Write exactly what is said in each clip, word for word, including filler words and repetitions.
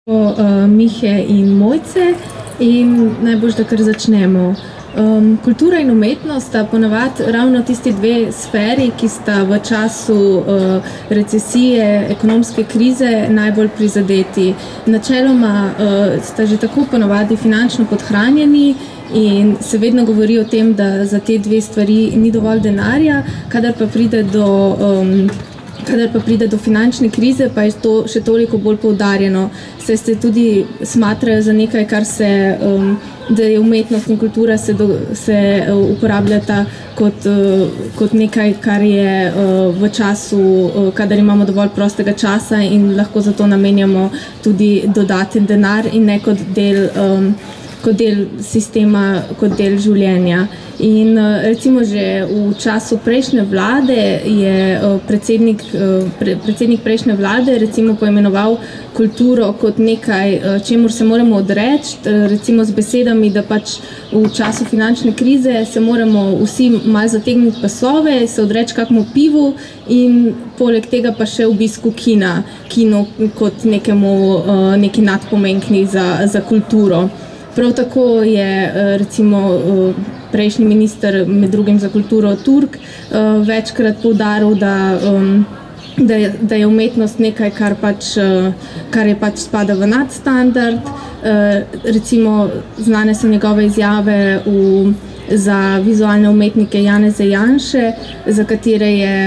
uh, Mihe in Mojce in najbolj, da kar začnemo. Um, kultura in umetnost sta ponavadi ravno tisti dve sferi, ki sta v času uh, recesije, ekonomske krize najbolj prizadeti. Načeloma uh, sta že tako ponavadi finančno podhranjeni in se vedno govori o tem, da za te dve stvari ni dovolj denarja, kadar pa pride do um, Kadar pa pride do finančne krize, pa je to še toliko bolj poudarjeno. Saj se tudi smatrajo za nekaj, kar se, um, da je umetnost in kultura se, do, se uh, uporabljata kot, uh, kot nekaj, kar je uh, v času, uh, kadar imamo dovolj prostega časa in lahko za to namenjamo tudi dodaten denar in ne kot del, um, kot del sistema, kot del življenja. In recimo že v času prejšnje vlade je predsednik, predsednik prejšnje vlade recimo poimenoval kulturo kot nekaj, čemur se moramo odreči, recimo z besedami, da pač v času finančne krize se moramo vsi malo zategniti pasove, se odreči kakmu pivu in poleg tega pa še obisku kina, kino kot nekemu, neki nadpomenkni za, za kulturo. Prav tako je recimo prejšnji minister, med drugim za kulturo Turk, večkrat poudaril, da, da, je, da je umetnost nekaj, kar, pač, kar je pač spada v nadstandard. Recimo znane so njegove izjave v, za vizualne umetnike Janeza Janše, za katere je,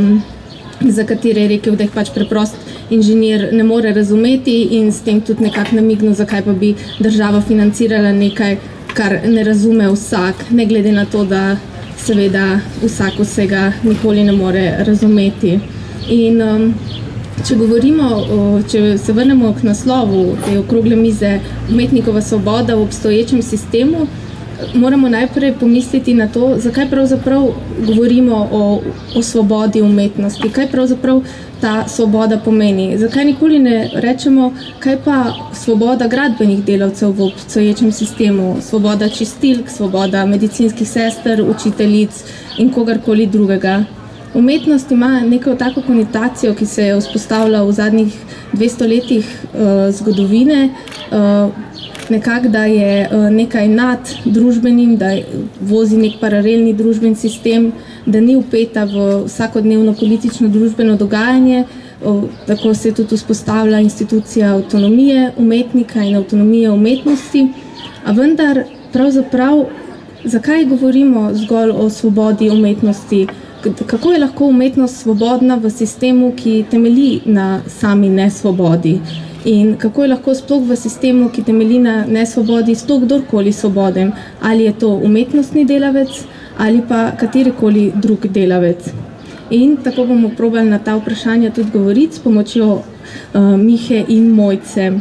za katere je rekel, da jih pač preprost inženir ne more razumeti in s tem tudi nekako namignil, zakaj pa bi država financirala nekaj, kar ne razume vsak, ne glede na to, da seveda vsak vsega nikoli ne more razumeti. In um, če govorimo, če se vrnemo k naslovu te okrogle mize Umetnikova svoboda v obstoječem sistemu, moramo najprej pomisliti na to, zakaj pravzaprav govorimo o, o svobodi umetnosti, kaj pravzaprav ta svoboda pomeni. Zakaj nikoli ne rečemo, kaj pa svoboda gradbenih delavcev v obstoječem sistemu, svoboda čistilk, svoboda medicinskih sester, učiteljic in kogarkoli drugega. Umetnost ima neko tako konotacijo, ki se je vzpostavila v zadnjih dvesto letih uh, zgodovine, uh, nekako, da je nekaj nad družbenim, da vozi nek paralelni družben sistem, da ni vpeta v vsakodnevno politično družbeno dogajanje. Tako se tudi vzpostavlja institucija avtonomije umetnika in avtonomije umetnosti. A vendar, pravzaprav, zakaj govorimo zgolj o svobodi umetnosti? Kako je lahko umetnost svobodna v sistemu, ki temelji na sami nesvobodi? In kako je lahko sploh v sistemu, ki temelji na nesvobodi, sploh kdorkoli svoboden? Ali je to umetnostni delavec ali pa katerikoli drug delavec? In tako bomo probali na ta vprašanja tudi govoriti s pomočjo uh, Mihe in Mojce.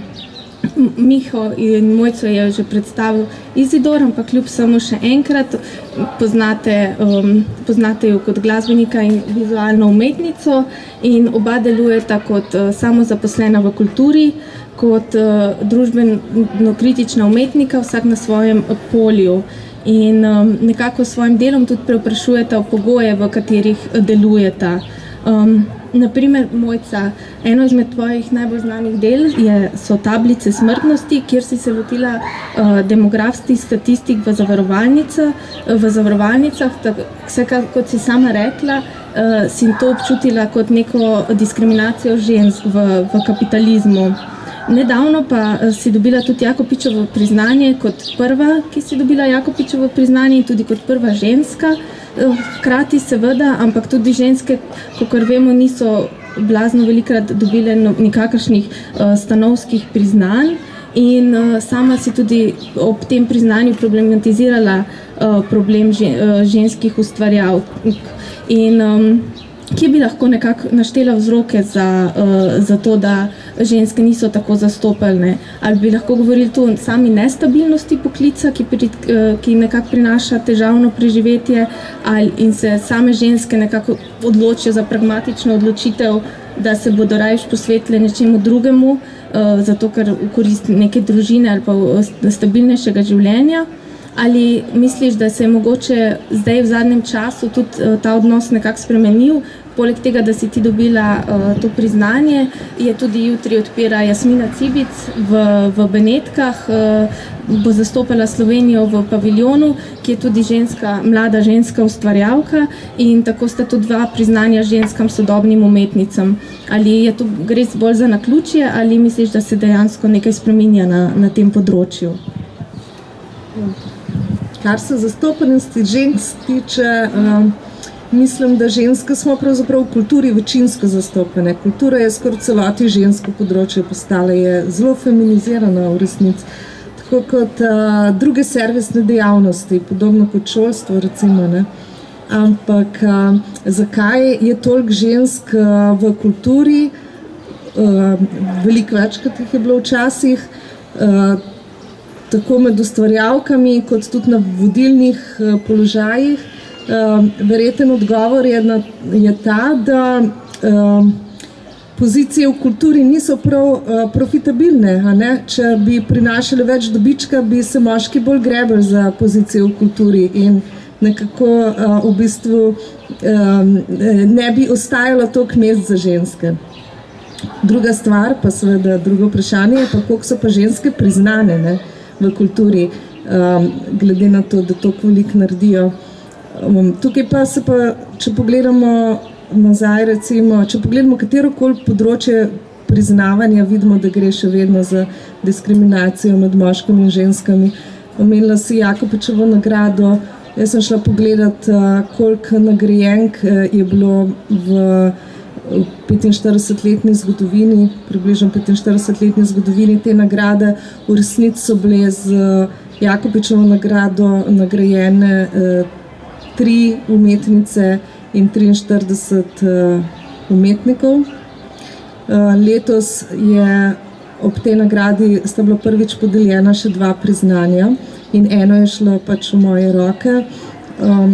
Miho in Mojco je že predstavil Izidor, ampak kljub samo še enkrat poznate, um, poznate jo kot glasbenika in vizualno umetnico in oba delujeta kot uh, samozaposlena v kulturi, kot uh, družbeno-kritična umetnika, vsak na svojem polju. In um, nekako s svojim delom tudi preoprašujeta pogoje, v katerih delujeta. Um, Naprimer, Mojca, eno izmed tvojih najbolj znanih del je, so tablice smrtnosti, kjer si se lotila uh, demografskih statistik v, v zavarovalnicah. Vsekakor, kot si sama rekla, uh, si to občutila kot neko diskriminacijo žensk v, v kapitalizmu. Nedavno pa si dobila tudi Jakopičevo priznanje kot prva, ki si dobila Jakopičevo priznanje in tudi kot prva ženska. Hkrati seveda, ampak tudi ženske, kakor vemo, niso blazno velikrat dobile nikakršnih uh, stanovskih priznanj in uh, sama si tudi ob tem priznanju problematizirala uh, problem žen, uh, ženskih ustvarjalk. In um, kje bi lahko nekako naštela vzroke za, uh, za to, da ženske niso tako zastopane? Ali bi lahko govorili tu o sami nestabilnosti poklica, ki, pri, uh, ki nekako prinaša težavno preživetje, ali in se same ženske nekako odločijo za pragmatično odločitev, da se bodo raje posvetile nečemu drugemu, uh, zato ker v korist neke družine ali pa stabilnejšega življenja? Ali misliš, da se je mogoče zdaj v zadnjem času tudi ta odnos nekako spremenil, poleg tega, da si ti dobila uh, to priznanje, je tudi jutri odpira Jasmina Cibic v, v Benetkah, uh, bo zastopala Slovenijo v paviljonu, ki je tudi ženska, mlada ženska ustvarjalka in tako sta tudi dva priznanja ženskam sodobnim umetnicam. Ali je to res bolj za naključje ali misliš, da se dejansko nekaj spreminja na, na tem področju? Kar se zastopanosti žensk tiče, um, mislim, da ženske smo pravzaprav v kulturi večinsko zastopane. Kultura je skoraj celoti žensko področje postala, je zelo feminizirana v resnici. Tako kot uh, druge servisne dejavnosti, podobno kot šolstvo, recimo, ne. Ampak uh, zakaj je toliko žensk uh, v kulturi, uh, veliko več, kot jih je bilo včasih, uh, tako med ustvarjalkami, kot tudi na vodilnih uh, položajih. Uh, verjeten odgovor je, na, je ta, da uh, pozicije v kulturi niso prav uh, profitabilne. A ne? Če bi prinašali več dobička, bi se moški bolj grebali za pozicije v kulturi in nekako uh, v bistvu um, ne bi ostajalo toliko mest za ženske. Druga stvar, pa seveda drugo vprašanje, je pa koliko so pa ženske priznane, ne, v kulturi, um, glede na to, da toliko veliko naredijo. Um, tukaj pa se pa, če pogledamo nazaj, recimo, če pogledamo katerokoli področje priznavanja, vidimo, da gre še vedno za diskriminacijo med moškimi in ženskami. Omenila si Jakopičevo nagrado. Jaz sem šla pogledat, koliko nagrajenk je bilo v petinštiridesetletni zgodovini, približno petinštiridesetletni zgodovini te nagrade. V resnici so bile z Jakopičevo nagrado nagrajene tri umetnice in triinštirideset umetnikov. Letos je ob tej nagradi sta bila prvič podeljena še dva priznanja in eno je šlo pač v moje roke. Um,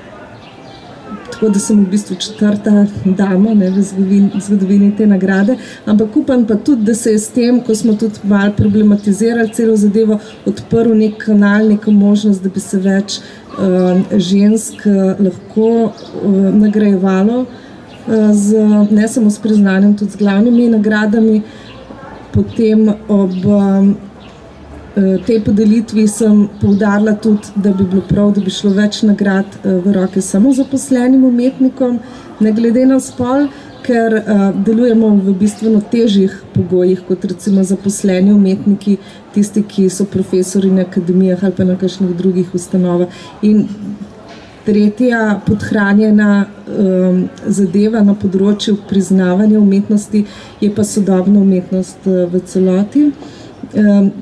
tako da sem v bistvu četrta dama, ne, v zgodovini, zgodovini te nagrade. Ampak upam pa tudi, da se je s tem, ko smo tudi malo problematizirali celo zadevo, odprl nek kanal, neka možnost, da bi se več uh, žensk uh, lahko uh, nagrajevalo uh, z, ne samo s priznanjem, tudi z glavnimi nagradami. Potem ob um, tej podelitvi sem poudarila tudi, da bi bilo prav, da bi šlo več nagrad uh, v roke samo zaposlenim umetnikom, ne glede na spol, ker uh, delujemo v bistveno težjih pogojih, kot recimo zaposleni umetniki, tisti, ki so profesori na akademijah ali pa na kakšnih drugih ustanovah. In tretja podhranjena um, zadeva na področju priznavanja umetnosti je pa sodobna umetnost uh, v celoti, um,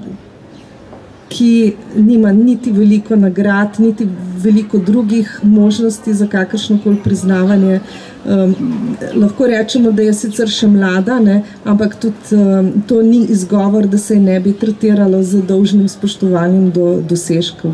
ki nima niti veliko nagrad, niti veliko drugih možnosti za kakršnokoli priznavanje. Um, lahko rečemo, da je sicer še mlada, ne, ampak tudi um, to ni izgovor, da se je ne bi tretiralo z dolžnim spoštovanjem do dosežkov.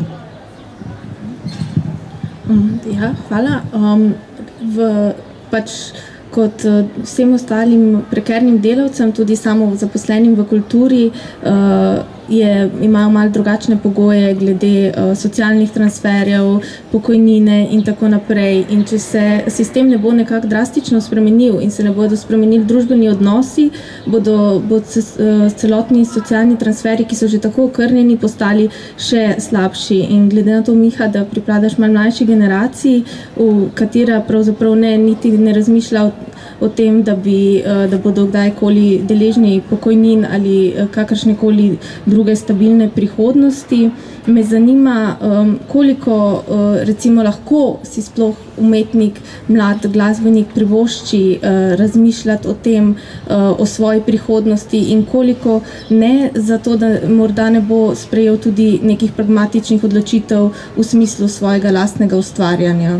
Ja, hvala. Um, v, pač kot uh, vsem ostalim prekernim delavcem, tudi samo zaposlenim v kulturi, uh, je, imajo malo drugačne pogoje glede uh, socialnih transferjev, pokojnine in tako naprej. In če se sistem ne bo nekako drastično spremenil in se ne bodo spremenili družbeni odnosi, bodo, bodo uh, celotni socialni transferji, ki so že tako okrnjeni, postali še slabši. In glede na to, Miha, da pripadaš malo mlajši generaciji, v katera pravzaprav ne, niti ne razmišlja o, o tem, da, bi, uh, da bodo kdajkoli deležni pokojnin ali uh, kakršnekoli druge stabilne prihodnosti. Me zanima, um, koliko uh, recimo lahko si sploh umetnik, mlad glasbenik privošči uh, razmišljati o tem, uh, o svoji prihodnosti in koliko ne, zato da morda ne bo sprejel tudi nekih pragmatičnih odločitev v smislu svojega lastnega ustvarjanja.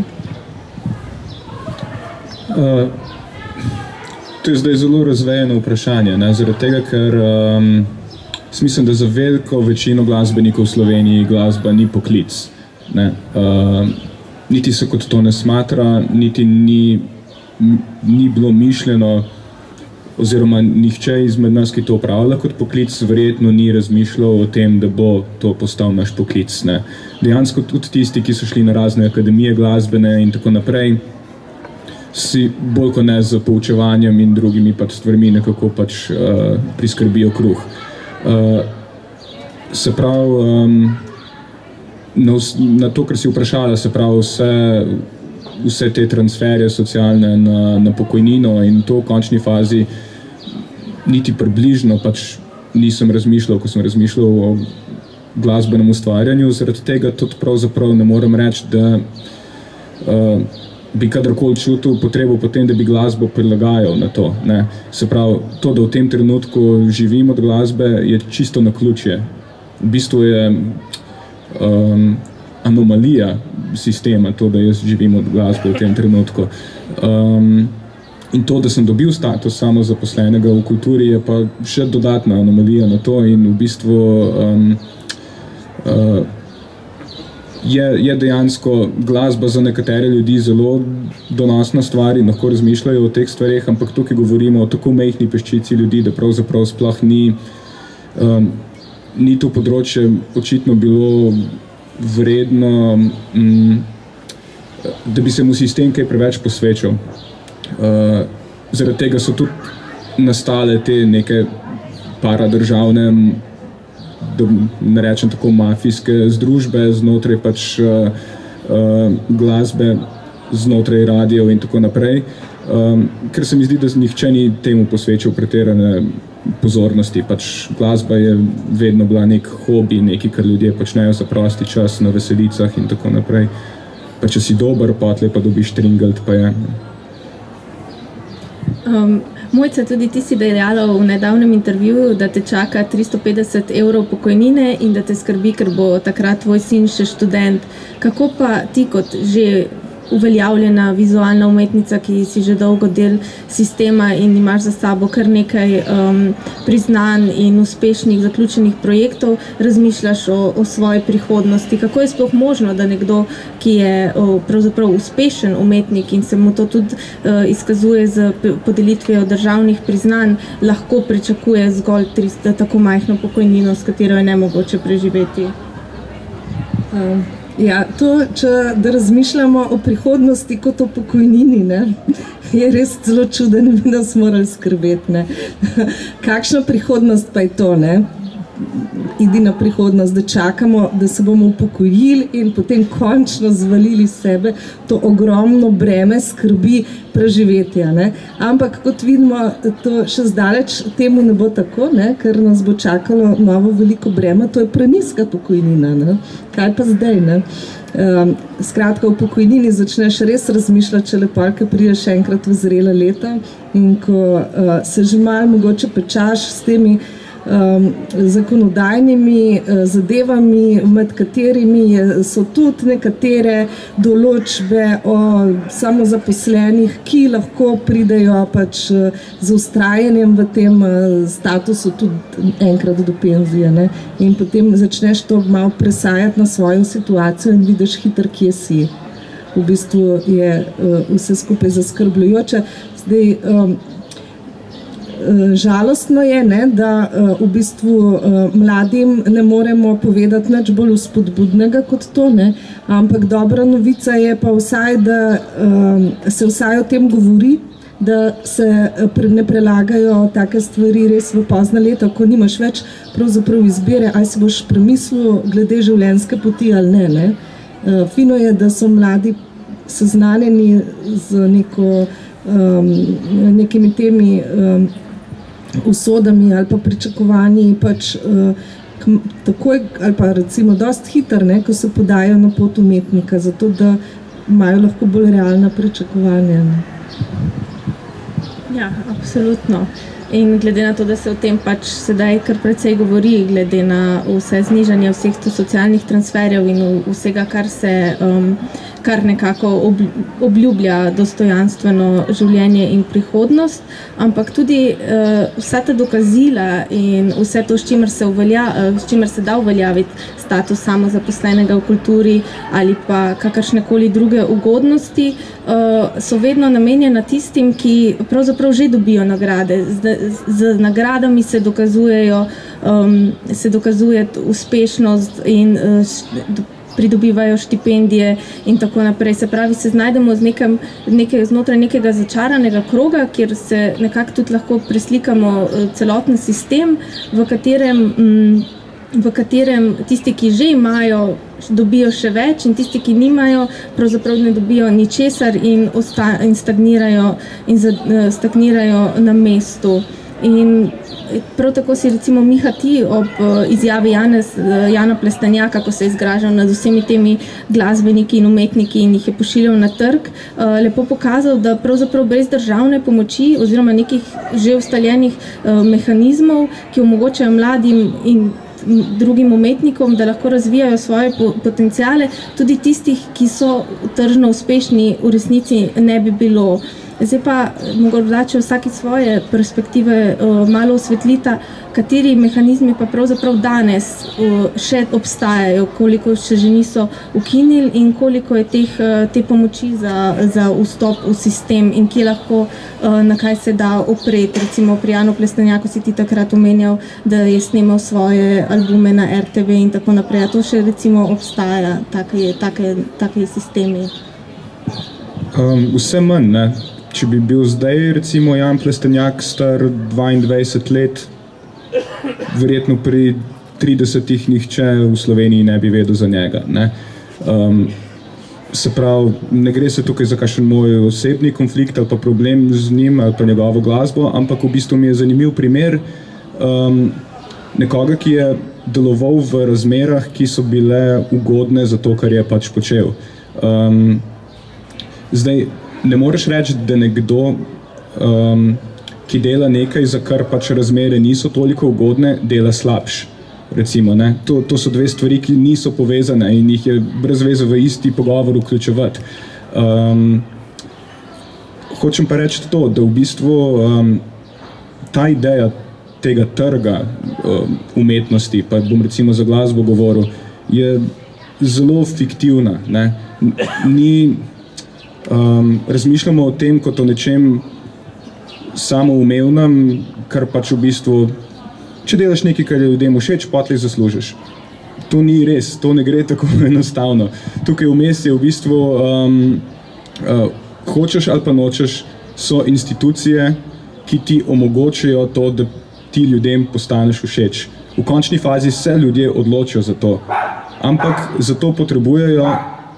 Uh, to je zdaj zelo razvejeno vprašanje, ne? Zaradi tega, ker um, mislim, da za veliko večino glasbenikov v Sloveniji glasba ni poklic. Ne? Uh, niti se kot to ne smatra, niti ni, ni bilo mišljeno, oziroma nihče izmed nas, ki to opravlja kot poklic, verjetno ni razmišljal o tem, da bo to postal naš poklic. Ne? Dejansko tudi tisti, ki so šli na razne akademije glasbene in tako naprej, si bolj kot ne z poučevanjem in drugimi pač stvarmi nekako pač uh, priskrbijo kruh. Uh, se pravi, um, na, na to, kar si vprašala, se pravi vse, vse te transferje socialne na, na pokojnino in to v končni fazi niti približno pač nisem razmišljal, ko sem razmišljal o glasbenem ustvarjanju, zaradi tega tudi pravzaprav ne morem reči, da uh, bi kadarkoli čutil potrebo potem, da bi glasbo prilagajal na to. Ne. Se pravi, to, da v tem trenutku živim od glasbe, je čisto naključje. V bistvu je um, anomalija sistema, to, da jaz živim od glasbe v tem trenutku. Um, in to, da sem dobil status samozaposlenega v kulturi, je pa še dodatna anomalija na to in v bistvu um, uh, je, je dejansko glasba za nekatere ljudi zelo donosna stvar in lahko razmišljajo o teh stvareh, ampak tukaj govorimo o tako majhni peščici ljudi, da pravzaprav sploh ni, um, ni to področje očitno bilo vredno, um, da bi se mu sistem kaj preveč posvečal. Uh, zaradi tega so tudi nastale te neke paradržavne, da ne rečem tako, mafijske združbe znotraj pač uh, uh, glasbe, znotraj radijev in tako naprej, um, ker se mi zdi, da nihče ni temu posvečal pretirane pozornosti. Pač glasba je vedno bila nek hobi, nekaj, kar ljudje počnejo za prosti čas na veselicah in tako naprej. Pa če si dober, potlej pa dobiš tringelt, pa je. Um, Mojca, tudi ti si dejala v nedavnem intervjuju, da te čaka tristo petdeset evrov pokojnine in da te skrbi, ker bo takrat tvoj sin še študent. Kako pa ti kot že uveljavljena vizualna umetnica, ki si že dolgo del sistema in imaš za sabo kar nekaj um, priznanj in uspešnih zaključenih projektov, razmišljaš o, o svoji prihodnosti? Kako je sploh možno, da nekdo, ki je o, pravzaprav uspešen umetnik in se mu to tudi uh, izkazuje z podelitvijo državnih priznanj, lahko pričakuje zgolj tristo, tako majhno pokojnino, s katero je nemogoče preživeti? Um. Ja, to, če da razmišljamo o prihodnosti kot o pokojnini, ne, je res zelo čuden, bi nas morali skrbeti. Ne. Kakšna prihodnost pa je to? Ne? Edina prihodnost, da čakamo, da se bomo upokojili in potem končno zvalili sebe to ogromno breme skrbi preživetja. Ne? Ampak kot vidimo, to še zdaleč temu ne bo tako, ne? Ker nas bo čakalo novo veliko breme, to je prenizka pokojnina. Ne? Kaj pa zdaj? Ne? Um, skratka, v pokojnini začneš res razmišljati, če lepo, ker prideš enkrat v zrela leta in ko uh, se že malo mogoče pečaš s temi Um, zakonodajnimi uh, zadevami, med katerimi je, so tudi nekatere določbe o samozaposlenih, ki lahko pridejo pač uh, z ustrajanjem v tem uh, statusu tudi enkrat do penzije. Ne? In potem začneš to malo presajati na svojo situacijo in vidiš hitro, kje si. V bistvu je uh, vse skupaj zaskrbljujoče. Zdaj, um, žalostno je, ne, da uh, v bistvu uh, mladim ne moremo povedati nič bolj vzpodbudnega kot to, ne, ampak dobra novica je pa vsaj, da uh, se vsaj o tem govori, da se ne prelagajo take stvari res v pozna leta, ko nimaš več pravzaprav izbire, ali si boš premislil glede življenjske poti ali ne. ne. Uh, fino je, da so mladi seznanjeni z neko, um, nekimi temi um, usodami ali pa pričakovanji pač uh, k, takoj ali pa recimo dost hitro, ne, ko se podajo na pot umetnika, zato da imajo lahko bolj realna pričakovanja. Ne. Ja, absolutno. In glede na to, da se o tem pač sedaj kar precej govori, glede na vse znižanje vseh socialnih transferjev in vsega, kar se um, kar nekako obljublja dostojanstveno življenje in prihodnost, ampak tudi uh, vsa ta dokazila in vse to, s čimer se, uvelja, uh, s čimer se da uveljaviti status samozaposlenega v kulturi ali pa kakršnekoli druge ugodnosti, uh, so vedno namenjena tistim, ki pravzaprav že dobijo nagrade. Z, z nagradami se dokazujejo, um, se dokazuje uspešnost in uh, pridobivajo štipendije in tako naprej. Se pravi, se znajdemo z nekem, neke, znotraj nekega začaranega kroga, kjer se nekako tudi lahko preslikamo celoten sistem, v katerem, v katerem tisti, ki že imajo, dobijo še več in tisti, ki nimajo, pravzaprav ne dobijo ničesar in, osta, in stagnirajo, in za, stagnirajo na mestu. In prav tako si recimo Miha ti ob izjavi Janez, Jana Plestenjaka, ko se je izgražal nad vsemi temi glasbeniki in umetniki in jih je pošiljal na trg, lepo pokazal, da pravzaprav brez državne pomoči oziroma nekih že ustaljenih mehanizmov, ki omogočajo mladim in drugim umetnikom, da lahko razvijajo svoje potenciale, tudi tistih, ki so tržno uspešni, v resnici ne bi bilo. Zdaj pa morda, če vsaki svoje perspektive uh, malo osvetlita, kateri mehanizmi pa pravzaprav danes uh, še obstajajo, koliko še že niso ukinili in koliko je teh, uh, te pomoči za, za vstop v sistem in kje lahko, uh, na kaj se da opreti. Recimo pri Janu Plestenjaku si ti takrat omenjal, da je snemal svoje albume na er te ve in tako naprej. A to še recimo obstaja, take, take, take sistemi? Um, vse manj, ne. Če bi bil zdaj, recimo, Jan Plestenjak star dvaindvajset let, verjetno pri tridesetih nihče v Sloveniji ne bi vedel za njega. Ne? Um, se pravi, ne gre se tukaj za kakšen moj osebni konflikt ali pa problem z njim ali pa njegovo glasbo, ampak v bistvu mi je zanimiv primer um, nekoga, ki je deloval v razmerah, ki so bile ugodne za to, kar je pač počel. Um, zdaj, ne moreš reči, da nekdo, um, ki dela nekaj, za kar pač razmere niso toliko ugodne, dela slabš. Recimo, ne? To, to so dve stvari, ki niso povezane in jih je brez veze v isti pogovor vključevati. Um, hočem pa reči to, da v bistvu um, ta ideja tega trga um, umetnosti, pa bom recimo za glasbo govoril, je zelo fiktivna. Ne? Ni... Um, razmišljamo o tem kot o nečem samoumevnem, kar pač v bistvu, če delaš nekaj, kar je ljudem všeč, potlej zaslužiš. To ni res, to ne gre tako enostavno. Tukaj vmes je v bistvu, um, uh, hočeš ali pa nočeš, so institucije, ki ti omogočajo to, da ti ljudem postaneš všeč. V končni fazi se ljudje odločijo za to, ampak za to potrebujejo,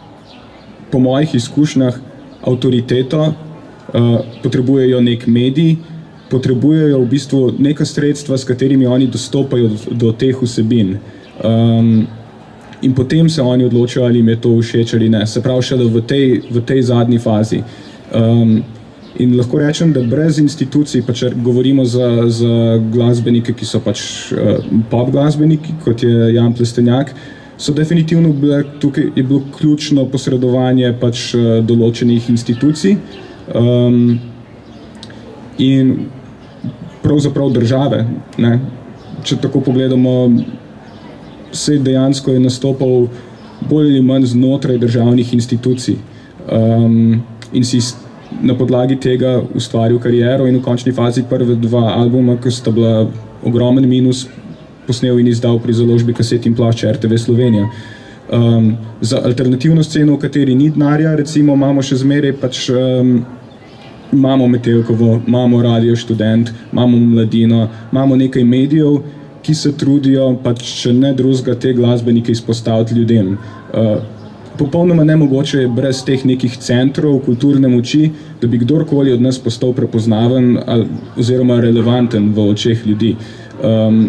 po mojih izkušnjah, avtoriteto, uh, potrebujejo nek medij, potrebujejo v bistvu neka sredstva, s katerimi oni dostopajo do, do teh vsebin. Um, in potem se oni odločajo, ali jim je to všeč ali ne. Se pravi, šele v tej, v tej zadnji fazi. Um, in lahko rečem, da brez institucij, pa če govorimo za, za glasbenike, ki so pač uh, pop glasbeniki, kot je Jan Plestenjak, so definitivno bile, tukaj je bilo ključno posredovanje pač določenih institucij um, in pravzaprav države. Ne? Če tako pogledamo, se dejansko je nastopal bolj ali manj znotraj državnih institucij um, in si na podlagi tega ustvaril kariero in v končni fazi prve dva albuma, ki sta bila ogromen minus, posnel in izdal pri založbi Kaset in plošč er te ve Slovenija. Um, za alternativno sceno, v kateri ni denarja, recimo imamo še zmeraj pač, um, imamo Metelkovo, imamo Radio Študent, imamo Mladino, imamo nekaj medijev, ki se trudijo pač, če ne drugega, te glasbenike izpostaviti ljudem. Uh, popolnoma nemogoče je brez teh nekih centrov kulturne moči, da bi kdorkoli od nas postal prepoznaven ali, oziroma relevanten v očeh ljudi. Um,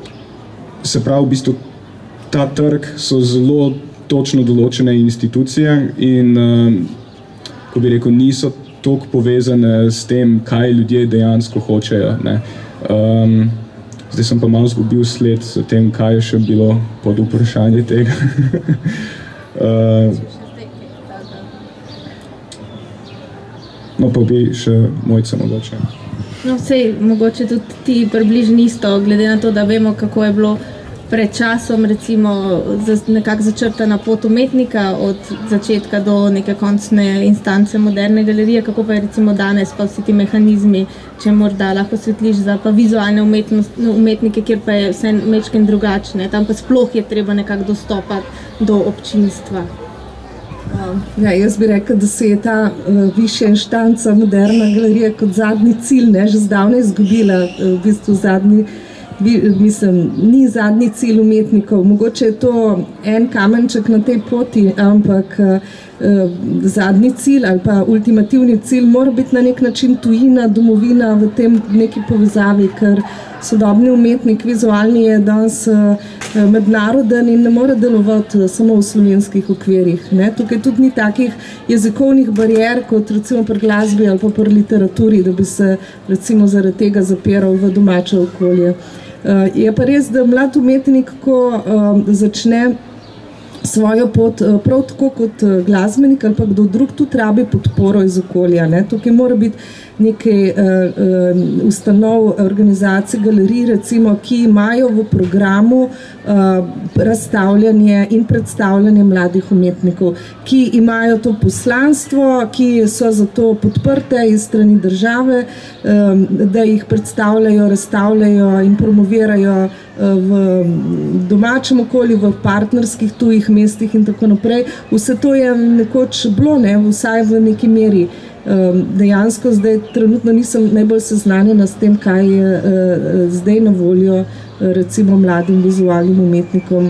Se pravi, v bistvu, ta trg so zelo točno določene institucije in, um, ko bi rekel, niso toliko povezane s tem, kaj ljudje dejansko hočejo. Ne. Um, zdaj sem pa malo zgubil sled s tem, kaj je še bilo pod vprašanje tega. uh, no, pa bi še Mojca mogoče. No, sej, mogoče tudi ti približni isto, glede na to, da vemo, kako je bilo pred časom recimo nekako začrtana pot umetnika od začetka do neke končne instance moderne galerije, kako pa je recimo danes pa vsi ti mehanizmi, če morda lahko svetliš za pa vizualne umetnike, kjer pa je vse mečken drugačne, tam pa sploh je treba nekako dostopati do občinstva. Ja, jaz bi rekel, da se je ta uh, višja inštanca moderna galerija kot zadnji cilj, ne, že zdavnaj izgubila, uh, v bistvu zadnji, bi, mislim, ni zadnji cilj umetnikov, mogoče je to en kamenček na tej poti, ampak uh, zadnji cilj ali pa ultimativni cilj mora biti na nek način tujina, domovina v tem neki povezavi, ker sodobni umetnik, vizualni je danes uh, mednaroden in ne more delovati samo v slovenskih okvirih. Ne? Tukaj tudi ni takih jezikovnih barijer, kot recimo pri glasbi ali pa pri literaturi, da bi se recimo zaradi tega zapiral v domače okolje. Uh, je pa res, da mlad umetnik, ko uh, začne svojo pot, prav tako kot glasbenik ali pa kdo drug, tudi rabi podporo iz okolja. Ne? Tukaj mora biti nekaj uh, uh, ustanov, organizacij, galerij, recimo, ki imajo v programu uh, razstavljanje in predstavljanje mladih umetnikov, ki imajo to poslanstvo, ki so za to podprte iz strani države, um, da jih predstavljajo, razstavljajo in promovirajo v domačem okolju, v partnerskih tujih mestih in tako naprej. Vse to je nekoč bilo, ne, vsaj v neki meri. Dejansko zdaj trenutno nisem najbolj seznanjena s tem, kaj je zdaj na voljo recimo mladim vizualnim umetnikom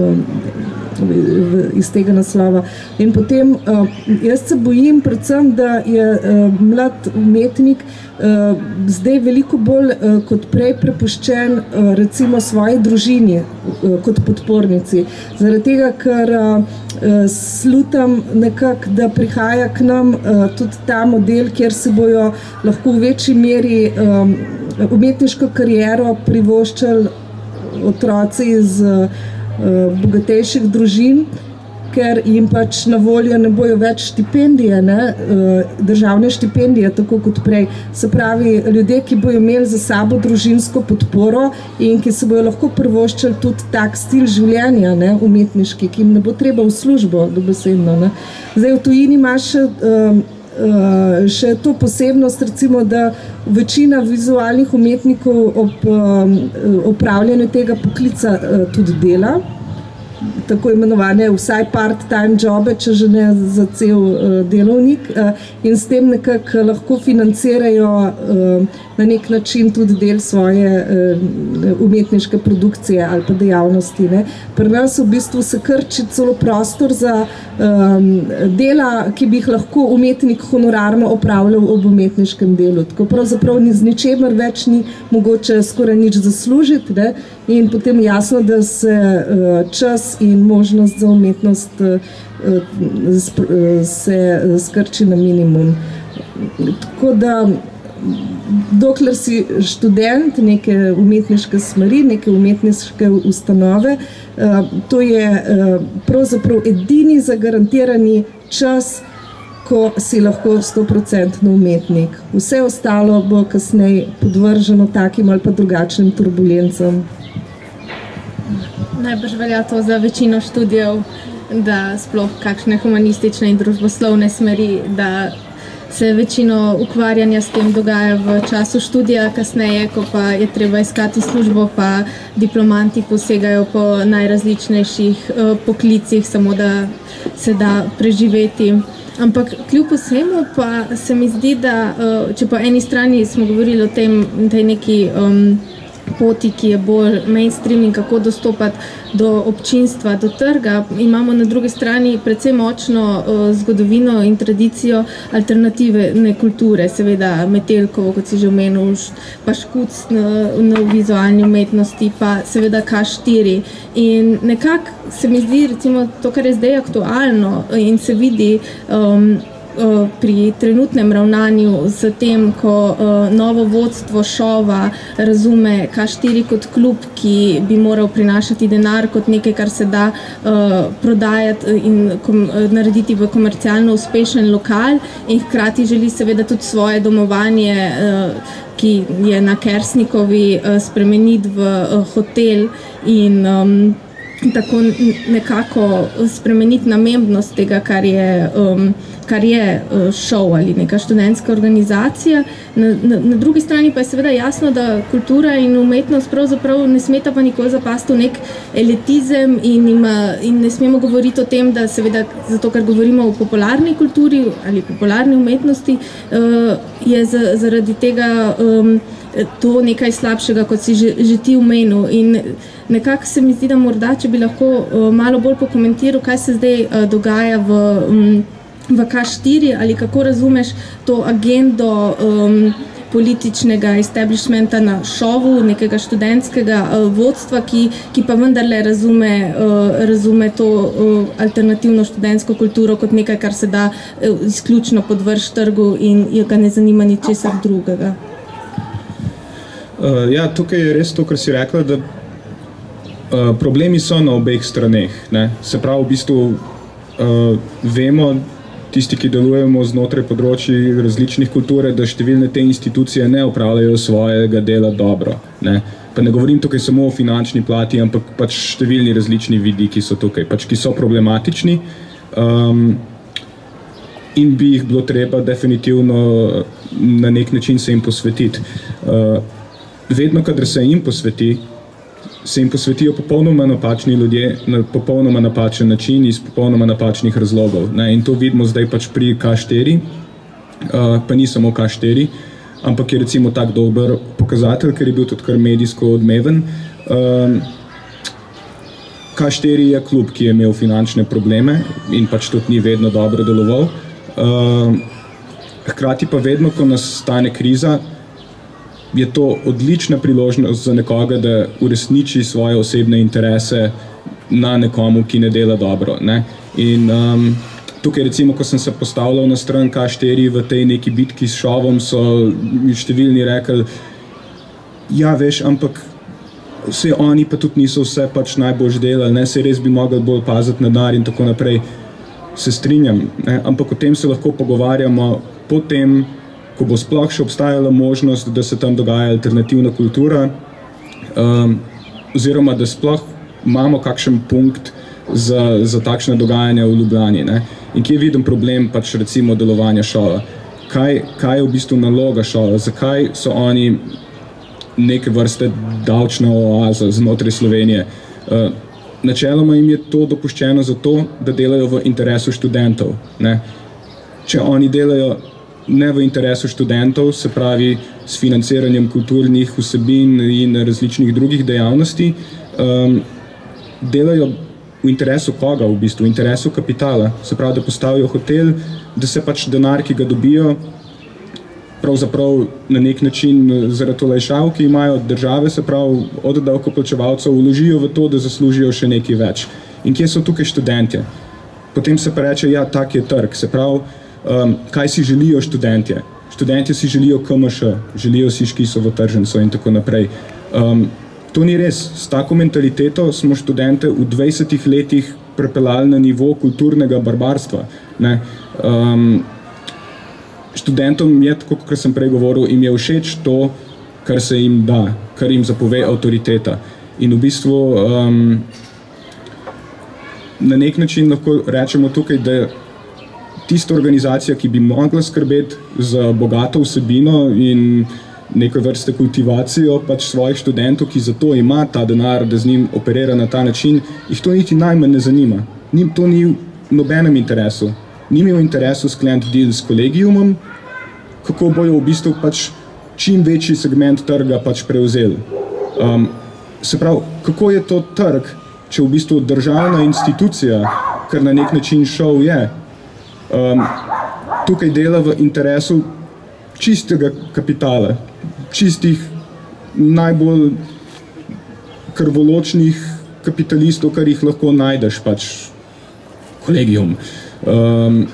iz tega naslova. In potem jaz se bojim predvsem, da je mlad umetnik zdaj veliko bolj kot prej prepuščen recimo svoji družini kot podpornici. Zaradi tega, ker slutam nekako, da prihaja k nam tudi ta model, kjer se bojo lahko v večji meri umetniško kariero privoščali otroci iz bogatejših družin, ker jim pač na voljo ne bojo več štipendije, ne, državne štipendije, tako kot prej. Se pravi, ljudje, ki bojo imeli za sabo družinsko podporo in ki se bojo lahko privoščili tudi tak stil življenja, ne, umetniški, ki jim ne bo treba v službo, dobesedno. Ne. Zdaj, v tujini ima še, uh, uh, še to posebnost, recimo, da večina vizualnih umetnikov ob um, opravljanju tega poklica uh, tudi dela, tako imenovane vsaj part-time jobe, če že ne za cel uh, delovnik, uh, in s tem nekako lahko financirajo uh, na nek način tudi del svoje uh, umetniške produkcije ali pa dejavnosti. Ne. Pri nas v bistvu se krči celo prostor za um, dela, ki bi jih lahko umetnik honorarno opravljal ob umetniškem delu. Tako pravzaprav ni z ničemer več ni mogoče skoraj nič zaslužiti, ne. In potem jasno, da se uh, čas in možnost za umetnost uh, uh, se skrči na minimum. Tako da, dokler si študent neke umetniške smeri, neke umetniške ustanove, uh, to je uh, pravzaprav edini zagarantirani čas, ko si lahko stoprocentno umetnik. Vse ostalo bo kasneje podvrženo takim ali pa drugačnim turbulencam. Najbrž velja to za večino študijev, da sploh kakšne humanistične in družboslovne smeri, da se večino ukvarjanja s tem dogaja v času študija, kasneje, ko pa je treba iskati službo, pa diplomanti posegajo po najrazličnejših uh, poklicih, samo da se da preživeti. Ampak kljub vsemu pa se mi zdi, da uh, če po eni strani smo govorili o tem, tej neki um, poti, ki je bolj mainstream in kako dostopati do občinstva, do trga, imamo na drugi strani predvsej močno uh, zgodovino in tradicijo alternativne kulture, seveda Metelkovo, kot si že omenil, pa Škuc na, na vizualni umetnosti, pa seveda K štiri. In nekako se mi zdi, recimo, to, kar je zdaj aktualno in se vidi um, pri trenutnem ravnanju s tem, ko uh, novo vodstvo šova razume K štiri kot klub, ki bi moral prinašati denar kot nekaj, kar se da uh, prodajati in kom, narediti v komercialno uspešen lokal in hkrati želi seveda tudi svoje domovanje, uh, ki je na Kersnikovi, spremeniti v hotel in um, tako nekako spremeniti namembnost tega, kar je, um, kar je šov ali neka študentska organizacija. Na, na, na drugi strani pa je seveda jasno, da kultura in umetnost pravzaprav ne smeta pa nikoli zapasti v nek elitizem in, ima, in ne smemo govoriti o tem, da seveda zato, ker govorimo o popularni kulturi ali popularni umetnosti, uh, je za, zaradi tega um, to nekaj slabšega, kot si že, že ti omenil. In nekako se mi zdi, da morda, če bi lahko uh, malo bolj pokomentiral, kaj se zdaj uh, dogaja v, um, v K štiri ali kako razumeš to agendo um, političnega establishmenta na šovu, nekega študentskega uh, vodstva, ki, ki pa vendarle razume, uh, razume to uh, alternativno študentsko kulturo kot nekaj, kar se da uh, izključno podvrž trgu in ga ne zanima ničesar drugega. Uh, ja, tukaj je res to, kar si rekla, da uh, problemi so na obeh straneh. Ne? Se pravi, v bistvu uh, vemo, tisti, ki delujemo znotraj področji različnih kulture, da številne te institucije ne opravljajo svojega dela dobro. Ne? Pa ne govorim tukaj samo o finančni plati, ampak pač številni različni vidiki so tukaj, pač, ki so problematični um, in bi jih bilo treba definitivno na nek način se jim posvetiti. Uh, Vedno, kadar se jim posveti, se jim posvetijo popolnoma napačni ljudje na popolnoma napačen način iz popolnoma napačnih razlogov. Ne? In to vidimo zdaj pač pri K štiri, uh, pa ni samo K štiri, ampak je recimo tak dober pokazatelj, ker je bil tudi kar medijsko odmeven. Um, K štiri je klub, ki je imel finančne probleme in pač tudi ni vedno dobro deloval. Um, hkrati pa vedno, ko nas stane kriza, je to odlična priložnost za nekoga, da uresniči svoje osebne interese na nekomu, ki ne dela dobro. Ne? In um, tukaj recimo, ko sem se postavljal na stran K štiri v tej neki bitki s šovom, so številni rekli, ja, veš, ampak vse oni pa tudi niso vse pač najbolj delali, ne? Se res bi mogli bolj paziti na denar in tako naprej. Se strinjam, ne? Ampak o tem se lahko pogovarjamo potem, ko bo sploh še obstajala možnost, da se tam dogaja alternativna kultura, um, oziroma da sploh imamo kakšen punkt za, za takšne dogajanja v Ljubljani. Ne? In kje vidim problem pač recimo delovanja šova? Kaj, kaj je v bistvu naloga šova? Zakaj so oni neke vrste davčna oaza znotraj Slovenije? Uh, načeloma jim je to dopuščeno zato, da delajo v interesu študentov. Ne? Če oni delajo ne v interesu študentov, se pravi s financiranjem kulturnih vsebin in različnih drugih dejavnosti, um, delajo v interesu koga v bistvu, v interesu kapitala. Se pravi, da postavijo hotel, da se pač denar, ki ga dobijo, pravzaprav na nek način zaradi olajšav, ki imajo od države, se pravi od davkoplačevalcev, vložijo v to, da zaslužijo še nekaj več. In kje so tukaj študentje? Potem se pa reče, ja, tak je trg. Se pravi, Um, kaj si želijo študentje? Študentje si želijo K M Š, želijo si Škisovo tržnico in tako naprej. Um, to ni res. S tako mentaliteto smo študente v dvajsetih letih prepeljali na nivo kulturnega barbarstva. Ne? Um, študentom je, tako kot sem prej govoril, jim je všeč to, kar se jim da, kar jim zapove avtoriteta. In v bistvu um, na nek način lahko rečemo tukaj, da tista organizacija, ki bi mogla skrbeti za bogato vsebino in neke vrste kultivacijo pač svojih študentov, ki zato ima ta denar, da z njim operira na ta način, jih to niti najmanj ne zanima. Njim to ni v nobenem interesu. Njim je v interesu skleniti deal s kolegiumom, kako bojo v bistvu pač čim večji segment trga pač prevzeli. Um, se pravi, kako je to trg, če v bistvu državna institucija, kar na nek način šov je, Um, tukaj dela v interesu čistega kapitala, čistih, najbolj krvoločnih kapitalistov, kar jih lahko najdeš, pač kolegium. Um,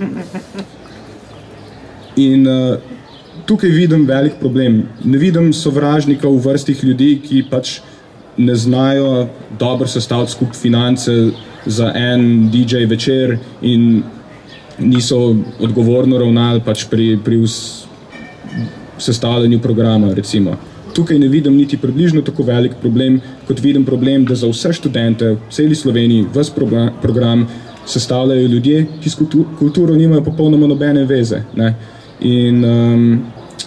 in uh, tukaj vidim velik problem. Ne vidim sovražnika v vrstih ljudi, ki pač ne znajo dobro sestaviti skup finance za en D J večer in niso odgovorno ravnali pač pri, pri vs, sestavljanju programa, recimo. Tukaj ne vidim niti približno tako velik problem, kot vidim problem, da za vse študente v celi Sloveniji ves program sestavljajo ljudje, ki s kulturo nimajo popolnoma nobene veze. Ne? In um,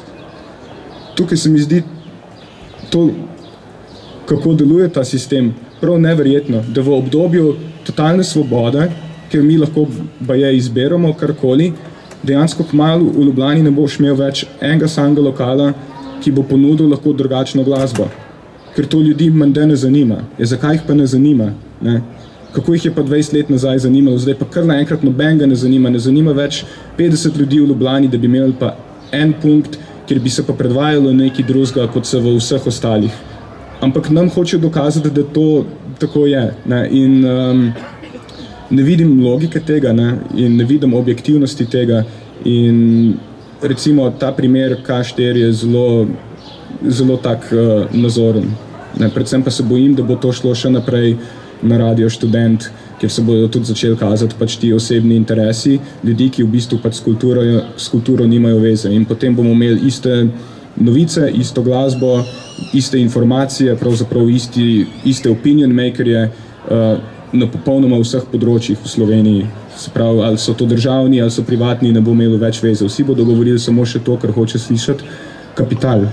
tukaj se mi zdi to, kako deluje ta sistem, prav neverjetno, da v obdobju totalne svobode, ker mi lahko baje izberamo karkoli, dejansko kmalu v Ljubljani ne boš imel več enega samega lokala, ki bo ponudil lahko drugačno glasbo. Ker to ljudi menda ne zanima. Je, zakaj jih pa ne zanima? Ne? Kako jih je pa dvajset let nazaj zanimalo? Zdaj pa kar naenkrat nobenega ne zanima. Ne zanima več petdeset ljudi v Ljubljani, da bi imeli pa en punkt, kjer bi se pa predvajalo nekaj drugega, kot se v vseh ostalih. Ampak nam hoče dokazati, da to tako je. Ne? In um, ne vidim logike tega, ne? In ne vidim objektivnosti tega. In recimo ta primer K štiri je zelo, zelo tak uh, nazoren. Ne? Predvsem pa se bojim, da bo to šlo še naprej na Radio Študent, kjer se bodo tudi začeli kazati pač ti osebni interesi ljudi, ki v bistvu pač s kulturo, s kulturo nimajo veze. In potem bomo imeli iste novice, isto glasbo, iste informacije, pravzaprav isti, iste opinion makerje uh, na popolnoma vseh področjih v Sloveniji. Se pravi, ali so to državni, ali so privatni, ne bo imelo več veze. Vsi bodo govorili samo še to, kar hoče slišati kapital.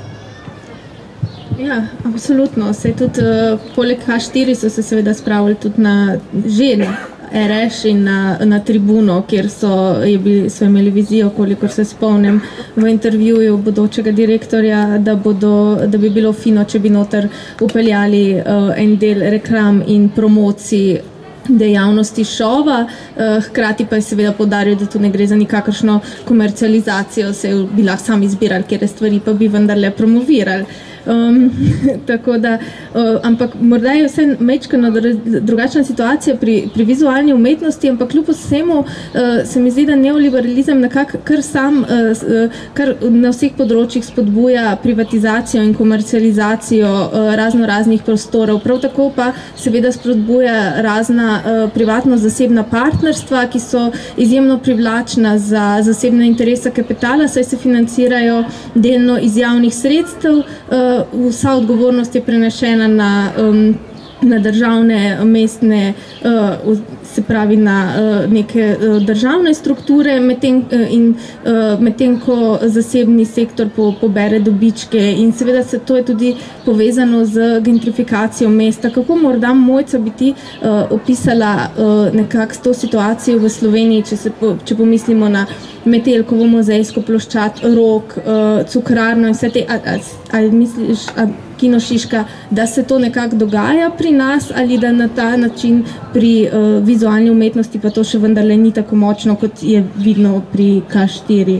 Ja, absolutno. Sej tudi uh, poleg H štiri so se seveda spravili tudi na že na R Š in na, na Tribuno, kjer so, je bil, so imeli vizijo, kolikor se spomnim v intervjuju bodočega direktorja, da, bodo, da bi bilo fino, če bi noter upeljali uh, en del reklam in promocij dejavnosti šova, hkrati pa je seveda poudaril, da tu ne gre za nikakršno komercializacijo, se bi lahko sami izbirali, kjer stvari pa bi vendarle promovirali. Um, tako da, uh, ampak morda je vse mečkano drugačna situacija pri, pri vizualni umetnosti, ampak kljub vsemu uh, se mi zdi, da neoliberalizem nekako kar sam, uh, kar na vseh področjih spodbuja privatizacijo in komercializacijo uh, razno raznih prostorov. Prav tako pa seveda spodbuja razna uh, privatno-zasebna partnerstva, ki so izjemno privlačna za zasebne interese kapitala, saj se financirajo delno iz javnih sredstev. Uh, Vsa odgovornost je prenešena na, um, na državne, mestne, uh, se pravi na uh, neke uh, državne strukture, medtem uh, in uh, medtem ko zasebni sektor po, pobere dobičke. In seveda se to je tudi povezano z gentrifikacijo mesta. Kako morda Mojca bi ti uh, opisala uh, nekako to situacijo v Sloveniji, če, se po, če pomislimo na Metelkovo muzejsko ploščad, Rog, uh, Cukrarno in vse te, ali misliš, a, Kino Šiška, da se to nekako dogaja pri nas ali da na ta način pri uh, vizualni umetnosti pa to še vendarle ni tako močno, kot je vidno pri K štiri?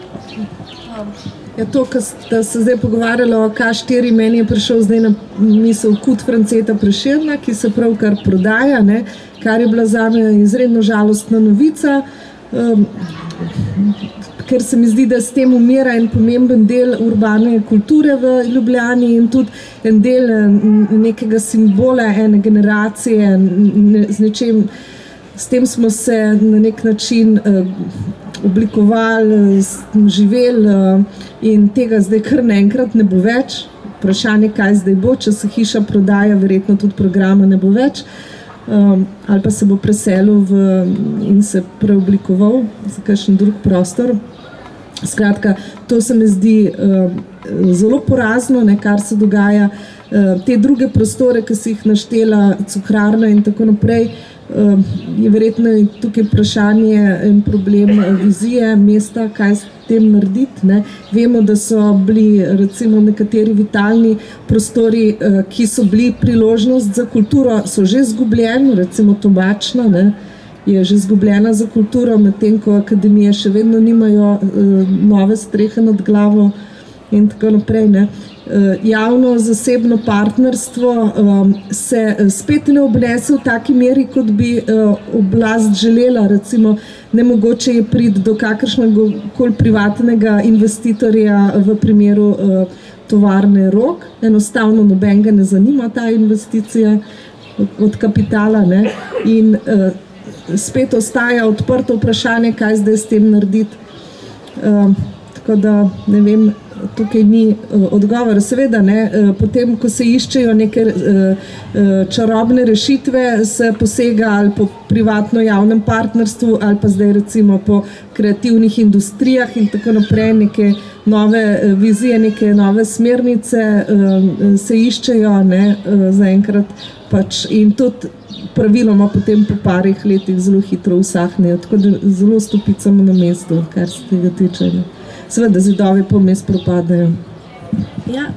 Ja, to, kar se zdaj pogovarjalo o K štiri, meni je prišel zdaj na misel Kud Franceta Prešerna, ki se pravkar prodaja, ne, kar je bila zame izredno žalostna novica. Um, ker se mi zdi, da s tem umira en pomemben del urbane kulture v Ljubljani in tudi en del nekega simbola ene generacije, ne, z nečem, s tem smo se na nek način uh, oblikovali, živeli uh, in tega zdaj kar naenkrat ne bo več. Vprašanje, kaj zdaj bo, če se hiša prodaja, verjetno tudi programa ne bo več. Um, ali pa se bo preselil v, in se preoblikoval za kakšen drug prostor. Skratka, to se mi zdi uh, zelo porazno, ne, kar se dogaja. Uh, te druge prostore, ki si jih naštela, Cukrarna in tako naprej, uh, je verjetno tukaj vprašanje in problem vizije mesta, kaj s tem narediti. Ne. Vemo, da so bili recimo nekateri vitalni prostori, uh, ki so bili priložnost za kulturo, so že izgubljeni, recimo Tobačna, ne, je že izgubljena za kulturo, medtem ko akademije še vedno nimajo uh, nove strehe nad glavo in tako naprej. Ne. Uh, javno-zasebno partnerstvo um, se spet ne obnese v taki meri, kot bi uh, oblast želela. Recimo, nemogoče je priti do kakršnega koli privatnega investitorja v primeru uh, tovarne Rog. Enostavno nobenega ne zanima ta investicija od, od kapitala. Ne. In uh, spet ostaja odprto vprašanje, kaj zdaj s tem narediti. Uh, tako da, ne vem, tukaj ni uh, odgovor. Seveda, ne, uh, potem, ko se iščejo neke uh, uh, čarobne rešitve, se posega ali po privatno-javnem partnerstvu ali pa zdaj recimo po kreativnih industrijah in tako naprej, neke nove uh, vizije, neke nove smernice uh, se iščejo, ne, uh, zaenkrat pač in tudi praviloma potem po parih letih zelo hitro usahnejo, tako da zelo stopicamo na mestu, kar se tega tiče. Seveda zidovi pa vmes propadajo. Ja,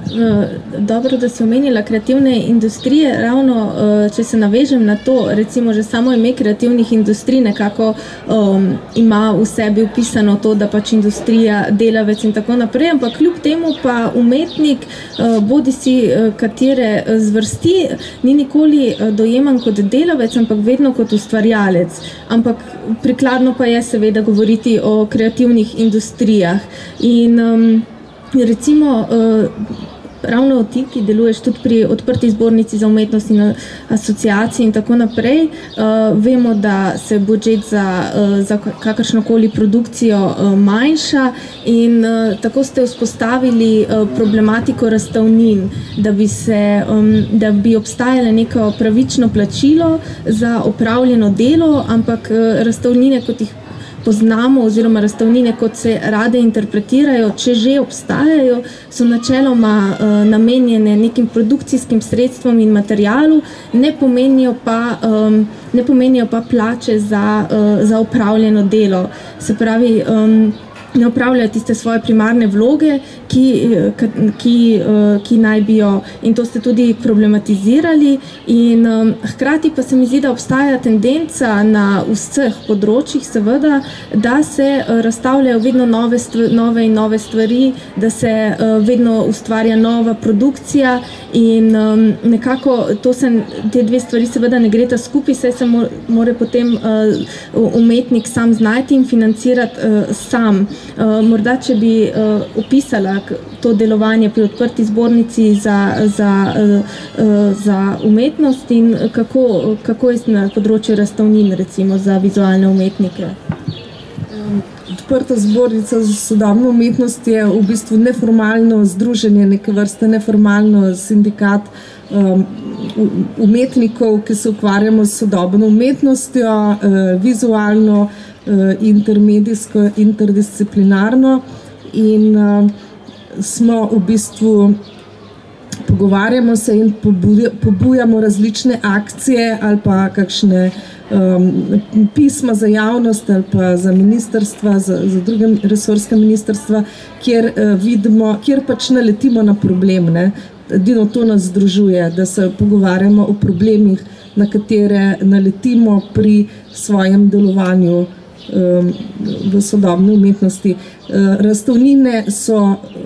dobro, da si omenila kreativne industrije. Ravno, če se navežem na to, recimo že samo ime kreativnih industrij nekako um, ima v sebi upisano to, da pač industrija, delavec in tako naprej, ampak kljub temu pa umetnik, bodi si katere zvrsti, ni nikoli dojeman kot delavec, ampak vedno kot ustvarjalec. Ampak prikladno pa je seveda govoriti o kreativnih industrijah. In um, recimo, uh, ravno ti, ki deluješ tudi pri odprti zbornici za umetnost in asociaciji in tako naprej, uh, vemo, da se budžet za, uh, za kakršnokoli produkcijo uh, manjša in uh, tako ste vzpostavili uh, problematiko razstavnin, da bi, se, um, da bi obstajalo neko pravično plačilo za opravljeno delo, ampak uh, razstavnine, kot jih poznamo oziroma razstavnine, kot se rade interpretirajo, če že obstajajo, so načeloma uh, namenjene nekim produkcijskim sredstvom in materialu, ne pomenijo pa, um, ne pomenijo pa plače za, uh, za opravljeno delo. Se pravi, um, ne opravljajo tiste svoje primarne vloge, ki, ki, ki naj bi jo, in to ste tudi problematizirali. In um, hkrati pa se mi zdi, da obstaja tendenca na vseh področjih, seveda, da se uh, razstavljajo vedno nove, stvari, nove in nove stvari, da se uh, vedno ustvarja nova produkcija in um, nekako to se, te dve stvari seveda ne greta skupaj, saj se mora potem uh, umetnik sam znajti in financirati uh, sam. Uh, morda, če bi uh, opisala to delovanje pri odprti zbornici za, za, uh, uh, za umetnost in kako, kako je na področju razstavnin, recimo, za vizualne umetnike. Odprta zbornica za sodobno umetnost je v bistvu neformalno združenje, neke vrste neformalno sindikat um, umetnikov, ki se ukvarjamo s sodobno umetnostjo, uh, vizualno, intermedijsko, interdisciplinarno in uh, smo v bistvu pogovarjamo se in pobujamo različne akcije ali pa kakšne um, pisma za javnost ali pa za ministrstva, za, za druge resorska ministrstva, kjer uh, vidimo, kjer pač naletimo na problem, ne. Edino to nas združuje, da se pogovarjamo o problemih, na katere naletimo pri svojem delovanju v sodobni umetnosti. Razstavnine so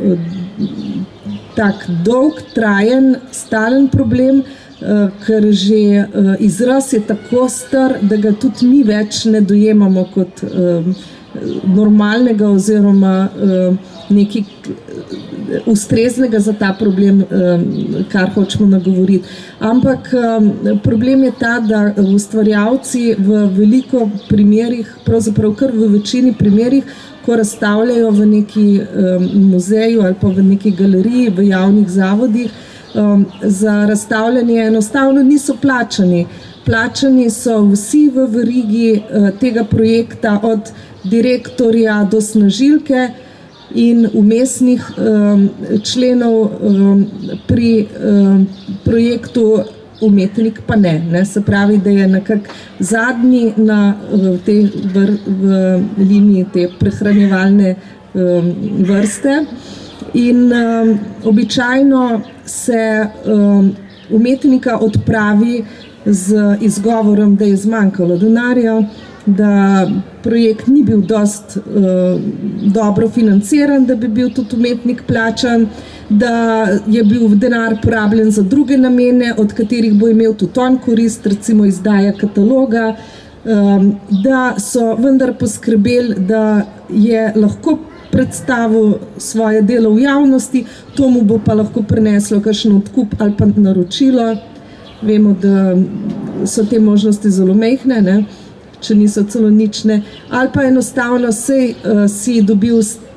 tak dolg, trajen, stalen problem, ker že izraz je tako star, da ga tudi mi več ne dojemamo kot normalnega oziroma nekaj ustreznega za ta problem, kar hočemo nagovoriti. Ampak problem je ta, da ustvarjalci v veliko primerih, pravzaprav kar v večini primerih, ko razstavljajo v neki muzeju ali pa v neki galeriji, v javnih zavodih, za razstavljanje enostavno niso plačani. Plačani so vsi v verigi tega projekta, od direktorja do snažilke in vmesnih um, členov um, pri um, projektu umetnik pa ne, ne. Se pravi, da je nekako zadnji na v te vr, v liniji te prehranjevalne um, vrste in um, običajno se um, umetnika odpravi z izgovorom, da je zmanjkalo denarja, da projekt ni bil dost uh, dobro financiran, da bi bil tudi umetnik plačan, da je bil denar porabljen za druge namene, od katerih bo imel tudi on korist, recimo izdaja kataloga, um, da so vendar poskrbeli, da je lahko predstavil svoje delo v javnosti, to mu bo pa lahko prineslo kakšen odkup ali pa naročilo. Vemo, da so te možnosti zelo mehne, ne? Če niso celo nične, ali pa enostavno sej uh, si dobil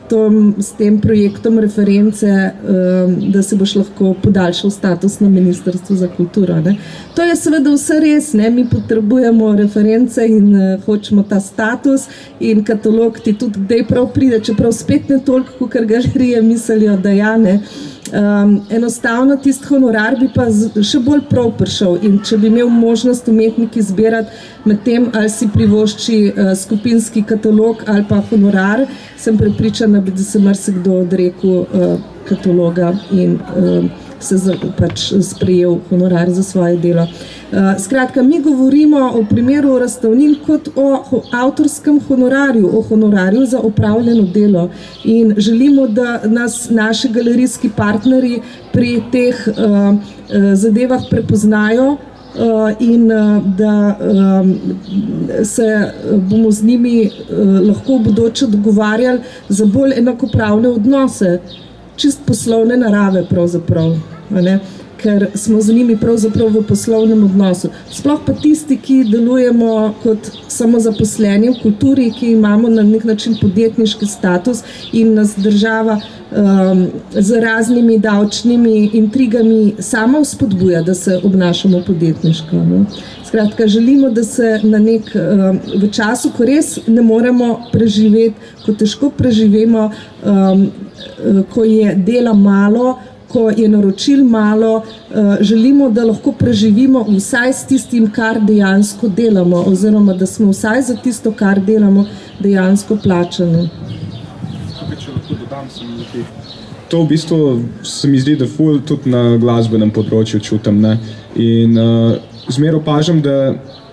tom, s tem projektom reference, da se boš lahko podaljšal status na Ministrstvu za kulturo. Ne. To je seveda vse res, ne. Mi potrebujemo reference in hočemo ta status in katalog ti tudi kdaj prav pride, čeprav spet ne toliko, kakor galerije mislijo, da ja, ne. Um, enostavno tisti honorar bi pa z, še bolj prav prišel in če bi imel možnost umetniki zbirati med tem, ali si privošči uh, skupinski katalog ali pa honorar, sem prepričana, da bi se marsikdo odrekel uh, kataloga in uh, se za, pač sprejel honorar za svoje delo. Uh, skratka, mi govorimo o primeru razstavnin kot o avtorskem honorarju, o honorarju za opravljeno delo in želimo, da nas naši galerijski partnerji pri teh uh, uh, zadevah prepoznajo uh, in uh, da um, se bomo z njimi uh, lahko v bodoče dogovarjali za bolj enakopravne odnose, čist poslovne narave pravzaprav, ne? Ker smo z njimi pravzaprav v poslovnem odnosu. Sploh pa tisti, ki delujemo kot samozaposleni v kulturi, ki imamo na nek način podjetniški status in nas država um, z raznimi davčnimi intrigami sama vzpodbuja, da se obnašamo podjetniško. Ne? Skratka, želimo, da se na nek, um, v času, ko res ne moremo preživeti, ko težko preživemo, um, ko je dela malo, ko je naročil malo, želimo, da lahko preživimo vsaj s tistim, kar dejansko delamo, oziroma da smo vsaj za tisto, kar delamo, dejansko plačani. Tukaj, če lahko dodam, se mi zdi. To v bistvu se mi zdi, da ful tudi na glasbenem področju čutim. Ne? In uh, zmer opažam, da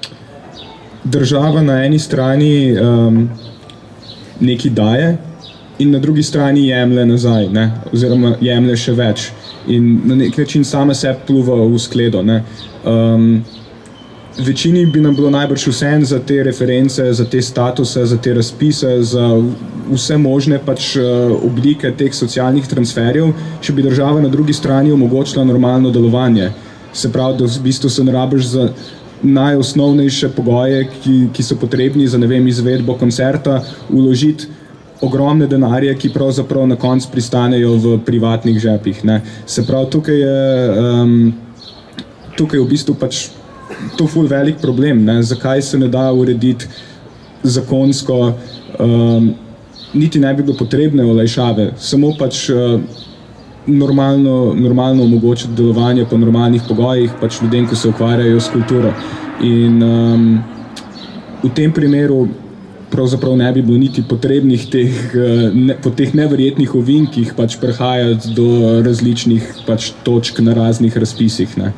država na eni strani um, nekaj daje, in na drugi strani jemlje nazaj, ne? Oziroma jemlje še več in na nek način sama sebi pluva v skledo. Ne? Um, večini bi nam bilo najbrž vseeno za te reference, za te statuse, za te razpise, za vse možne pač oblike teh socialnih transferjev, če bi država na drugi strani omogočila normalno delovanje. Se pravi, da v bistvu se ne rabiš za najosnovnejše pogoje, ki, ki so potrebni za, ne vem, izvedbo koncerta, vložiti ogromne denarje, ki pravzaprav na koncu pristanejo v privatnih žepih. Ne. Se pravi, tukaj je, um, tukaj je v bistvu pač to ful velik problem. Ne. Zakaj se ne da urediti zakonsko, um, niti ne bi bilo potrebne olajšave, samo pač uh, normalno, normalno omogočiti delovanje po normalnih pogojih, pač ljudem, ko se ukvarjajo s kulturo. In um, v tem primeru pravzaprav ne bi bilo niti potrebnih teh, ne, po teh neverjetnih ovinkih pač prehajati do različnih pač točk na raznih razpisih. Ne.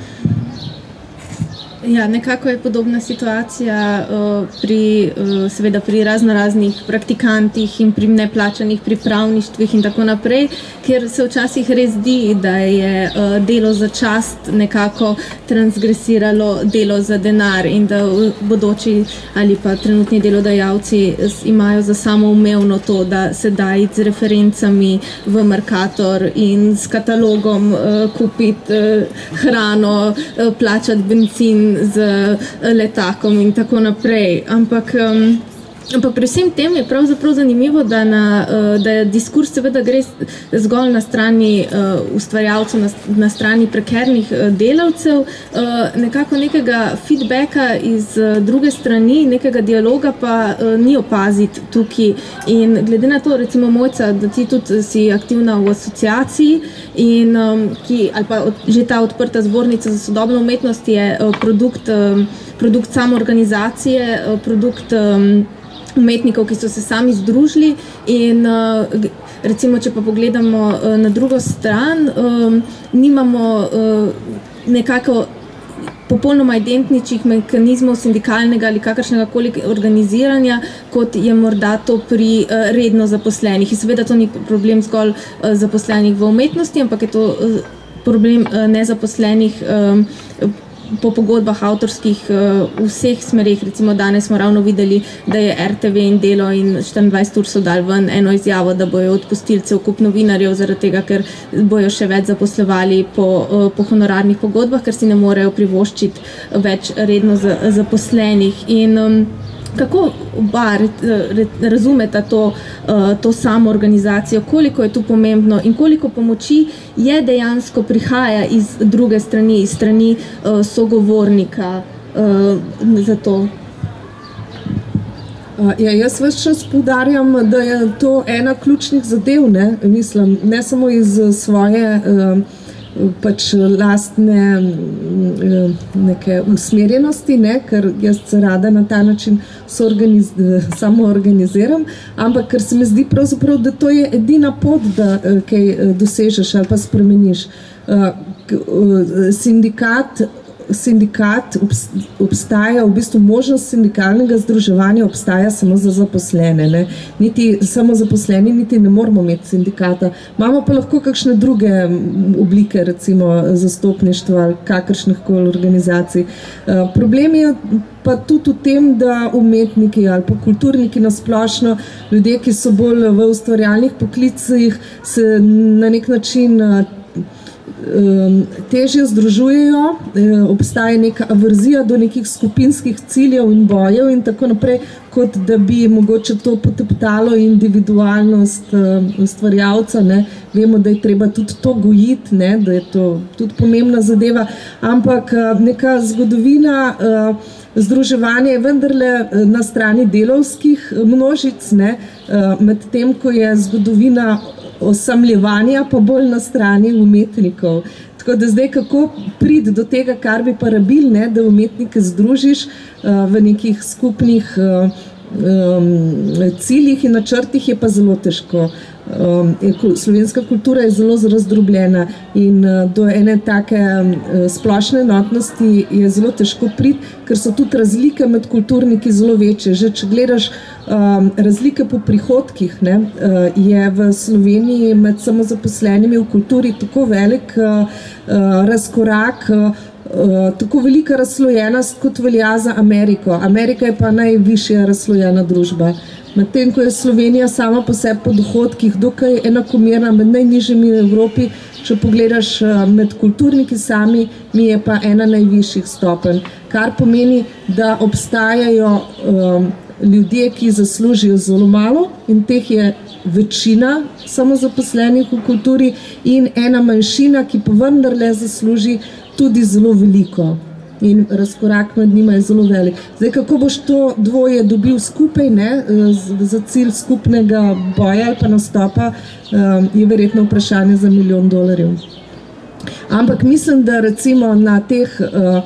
Ja, nekako je podobna situacija uh, pri, uh, seveda pri raznoraznih praktikantih in pri neplačanih pripravništvih in tako naprej, ker se včasih res zdi, da je uh, delo za čast nekako transgresiralo delo za denar in da bodoči ali pa trenutni delodajalci imajo za samoumevno to, da se da iti z referencami v Mercator in s katalogom uh, kupiti uh, hrano, uh, plačati bencin z letakom in tako naprej. Ampak, um, ampak pri vsem tem je pravzaprav zanimivo, da, na, uh, da je diskurs seveda gre zgolj na strani uh, ustvarjalcev, na, na strani prekernih uh, delavcev, uh, nekako nekega feedbacka iz uh, druge strani, nekega dialoga pa uh, ni opaziti tukaj. In glede na to, recimo Mojca, da ti tudi si aktivna v asociaciji in um, ki, ali pa od, že ta odprta zbornica za sodobno umetnost je uh, produkt, um, produkt samoorganizacije, uh, produkt um, umetnikov, ki so se sami združili in uh, recimo, če pa pogledamo uh, na drugo stran, um, nimamo uh, nekako popolnoma identičnih mehanizmov sindikalnega ali kakršnega koli organiziranja, kot je morda to pri uh, redno zaposlenih. In seveda to ni problem zgolj uh, zaposlenih v umetnosti, ampak je to uh, problem uh, nezaposlenih um, po pogodbah avtorskih uh, v vseh smerih. Recimo danes smo ravno videli, da je R T V in Delo in štiriindvajset ur so dali ven eno izjavo, da bojo odpustili cel kup novinarjev, zaradi tega, ker bojo še več zaposlovali po, uh, po honorarnih pogodbah, ker si ne morejo privoščiti več redno zaposlenih. In um, kako oba razumeta to, to samo organizacijo, koliko je tu pomembno in koliko pomoči je dejansko prihaja iz druge strani, iz strani sogovornika za to? Ja, jaz ves čas poudarjam, da je to ena ključnih zadev, ne, mislim, ne samo iz svoje pač lastne neke usmerjenosti, ne, ker jaz se rada na ta način samo organiziram, ampak ker se mi zdi pravzaprav, da to je edina pot, da kaj dosežeš ali pa spremeniš. Sindikat Sindikat obstaja, v bistvu možnost sindikalnega združevanja obstaja samo za zaposlene. Ne? Niti samo zaposleni, niti ne moramo imeti sindikata. Imamo pa lahko kakšne druge oblike, recimo zastopništva ali kakršnih koli organizacij. Problem je pa tudi v tem, da umetniki ali pa kulturniki nasplošno, ljudje, ki so bolj v ustvarjalnih poklicih, se na nek način težje združujejo, obstaja neka averzija do nekih skupinskih ciljev in bojev in tako naprej, kot da bi mogoče to poteptalo individualnost ustvarjalca. Ne. Vemo, da je treba tudi to gojiti, ne, da je to tudi pomembna zadeva, ampak neka zgodovina združevanja je vendarle na strani delavskih množic, ne, med tem, ko je zgodovina osamljevanja pa bolj na strani umetnikov. Tako da zdaj, kako priti do tega, kar bi pa rabil, ne, da umetnike združiš uh, v nekih skupnih uh, um, ciljih in načrtih, je pa zelo težko. Um, slovenska kultura je zelo razdrobljena in uh, do ene take um, splošne enotnosti je zelo težko priti, ker so tudi razlike med kulturniki zelo večje. Že če gledaš um, razlike po prihodkih, ne, uh, je v Sloveniji med samozaposlenimi v kulturi tako velik uh, uh, razkorak, uh, Uh, tako velika razslojenost, kot velja za Ameriko. Amerika je pa najvišja razslojena družba. Medtem, ko je Slovenija sama po sebi po dohodkih dokaj enakomerna med najnižjimi v Evropi, če pogledaš uh, med kulturniki sami, mi je pa ena najvišjih stopenj. Kar pomeni, da obstajajo um, ljudje, ki zaslužijo zelo malo in teh je večina samozaposlenih v kulturi in ena manjšina, ki pa vendarle zasluži tudi zelo veliko in razkorak med njima je zelo velik. Zdaj, kako boš to dvoje dobil skupaj, ne, za cilj skupnega boja ali pa nastopa, je verjetno vprašanje za milijon dolarjev. Ampak mislim, da recimo na teh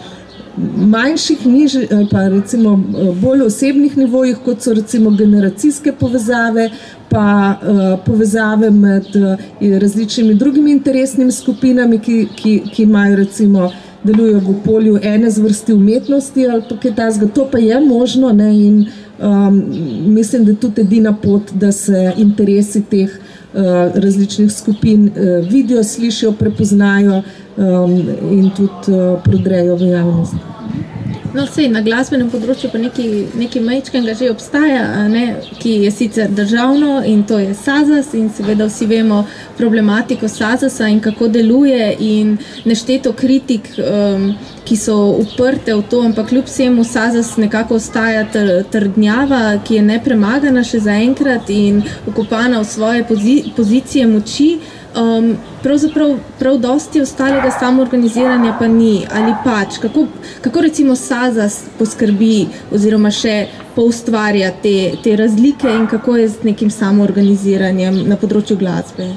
manjših, nižji, pa recimo bolj osebnih nivojih, kot so recimo generacijske povezave, pa uh, povezave med uh, različnimi drugimi interesnimi skupinami, ki, ki, ki imajo recimo, delujejo v polju ene zvrsti umetnosti ali pa kaj takega. To pa je možno, ne, in um, mislim, da je tudi edina pot, da se interesi teh uh, različnih skupin uh, vidijo, slišijo, prepoznajo um, in tudi uh, prodrejo v javnost. No, sej, na glasbenem področju pa nekaj, nekaj majčkega že obstaja, ne, ki je sicer državno in to je SAZAS in seveda vsi vemo problematiko SAZAS-a in kako deluje in nešteto kritik, um, ki so uprte v to, ampak kljub vsemu SAZAS nekako ostaja tr, trdnjava, ki je nepremagana še zaenkrat in ukopana v svoje pozi, pozicije moči. Um, pravzaprav prav dosti ostalega samoorganiziranja pa ni, ali pač, kako, kako recimo SAZAS poskrbi oziroma še poustvarja te, te razlike in kako je z nekim samoorganiziranjem na področju glasbe?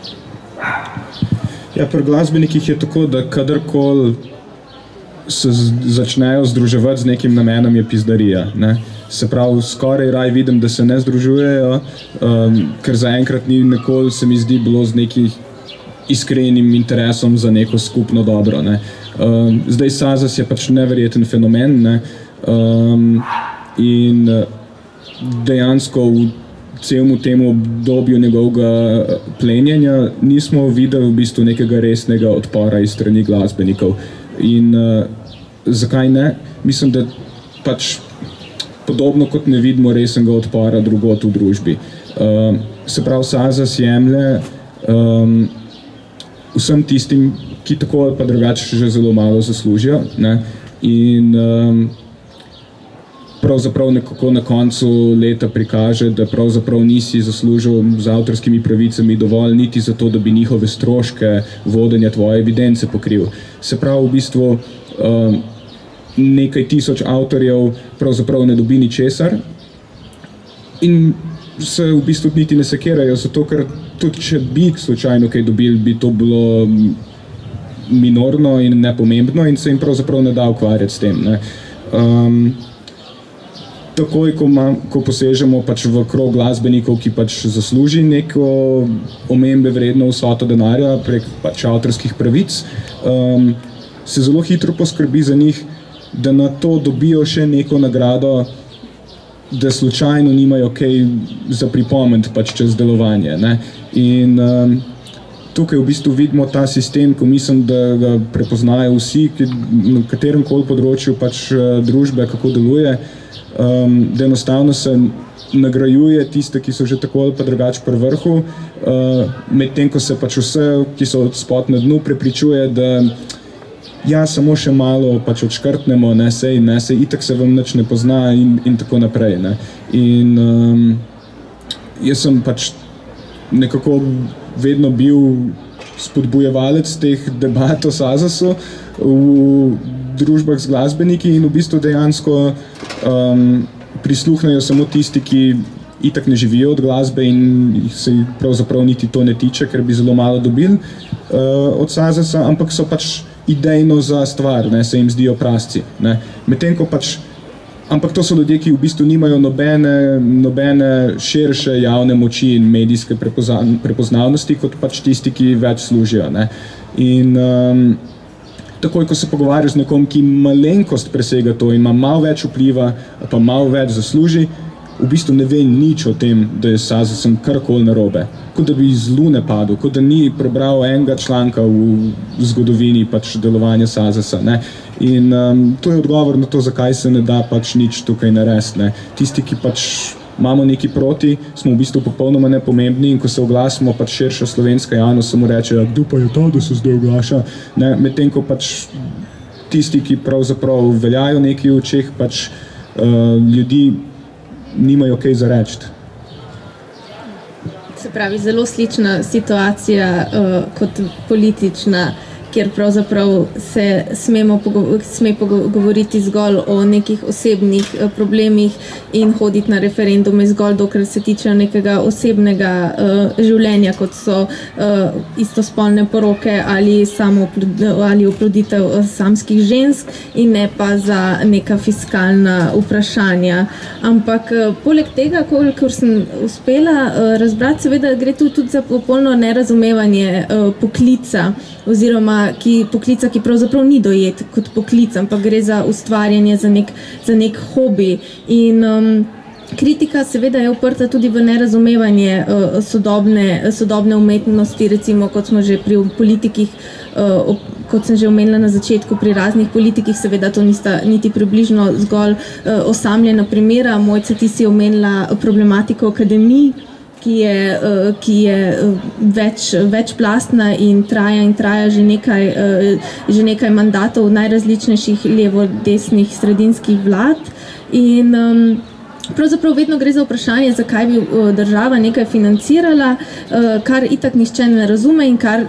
Ja, pri glasbenikih je tako, da kadarkoli se začnejo združevati z nekim namenom, je pizdarija, ne? Se pravi, skoraj raj vidim, da se ne združujejo, um, ker zaenkrat ni nikoli, se mi zdi, bilo z nekih iskrenim interesom za neko skupno dobro. Ne. Um, zdaj SAZAS je pač neverjeten fenomen, ne. Um, in dejansko v celemu temu obdobju njegovega plenjenja nismo videli v bistvu nekega resnega odpora iz strani glasbenikov. In uh, zakaj ne? Mislim, da pač podobno kot ne vidimo resnega odpora drugot v družbi. Um, se pravi, SAZAS jemlje um, vsem tistim, ki tako ali pa drugače že zelo malo zaslužijo, ne? In um, pravzaprav nekako na koncu leta prikaže, da pravzaprav nisi zaslužil z avtorskimi pravicami dovolj niti za to, da bi njihove stroške vodenja tvoje evidence pokril. Se pravi, v bistvu uh, nekaj tisoč avtorjev pravzaprav ne dobi ničesar in se v bistvu niti ne sekirajo, zato ker tudi če bi slučajno kaj dobili, bi to bilo minorno in nepomembno in se jim pravzaprav ne da ukvarjati s tem. Ne. Um, takoj, ko, ma, ko posežemo pač v krog glasbenikov, ki pač zasluži neko omembe vredno vsoto denarja prek pač avtorskih pravic, um, se zelo hitro poskrbi za njih, da na to dobijo še neko nagrado, da slučajno nimajo kaj za pripomenti pač čez delovanje. Ne? In um, tukaj v bistvu vidimo ta sistem, ko mislim, da ga prepoznajo vsi, ki na katerem koli področju pač družbe, kako deluje, um, da enostavno se nagrajuje tiste, ki so že tako ali pa drugače pri vrhu, uh, medtem ko se pač vse, ki so spod na dnu, prepričuje, da ja, samo še malo pač odškrtnemo, ne, sej, ne, sej, itak se vam nič ne pozna in, in tako naprej. Ne. In um, jaz sem pač nekako vedno bil spodbujevalec teh debat o Sazasu v družbah z glasbeniki in v bistvu dejansko um, prisluhnejo samo tisti, ki itak ne živijo od glasbe in se pravzaprav niti to ne tiče, ker bi zelo malo dobili uh, od Sazasa, ampak so pač idejno za stvar, ne, se jim zdijo prasci. Ne. Medtem ko pač, ampak to so ljudje, ki v bistvu nimajo nobene, nobene širše javne moči in medijske prepoznavnosti, kot pač tisti, ki več služijo. Ne. In um, takoj, ko se pogovarjaš z nekom, ki malenkost presega to, ima malo več vpliva, pa malo več zasluži, v bistvu ne ve nič o tem, da je Sazasom karkoli narobe. Kot da bi iz lune padel, kot da ni prebral enega članka v zgodovini pač delovanja Sazasa. Ne? In um, to je odgovor na to, zakaj se ne da pač nič tukaj narediti. Ne? Tisti, ki pač imamo neki proti, smo v bistvu popolnoma nepomembni in ko se oglasimo pač širša slovenska javnost, samo reče, kdo pa je to, da se zdaj oglaša. Ne? Medtem ko pač tisti, ki pravzaprav veljajo neki v očeh, pač uh, ljudi nimajo kaj za reči. Se pravi, zelo slična situacija uh, kot politična, kjer pravzaprav se smemo pogo- sme pogovoriti zgolj o nekih osebnih uh, problemih in hoditi na referendume zgolj, dokler se tiče nekega osebnega uh, življenja, kot so uh, istospolne poroke ali samo ali oploditev uh, samskih žensk in ne pa za neka fiskalna vprašanja. Ampak uh, poleg tega, kolikor sem uspela uh, razbrati, seveda gre tu tudi za popolno nerazumevanje uh, poklica oziroma ki, poklica, ki pravzaprav ni dojet kot poklic, ampak gre za ustvarjanje, za nek, za nek hobi. In um, kritika seveda je uprta tudi v nerazumevanje uh, sodobne, sodobne umetnosti, recimo kot smo že pri politikih, uh, kot sem že omenila na začetku, pri raznih politikih, seveda to nista niti približno zgolj uh, osamljena primera. Mojca, ti si omenila problematiko akademij, ki je, ki je več, večplastna in traja in traja že nekaj, že nekaj mandatov najrazličnejših levo-desnih sredinskih vlad. In um, pravzaprav vedno gre za vprašanje, zakaj bi država nekaj financirala, kar itak nihče ne razume in kar,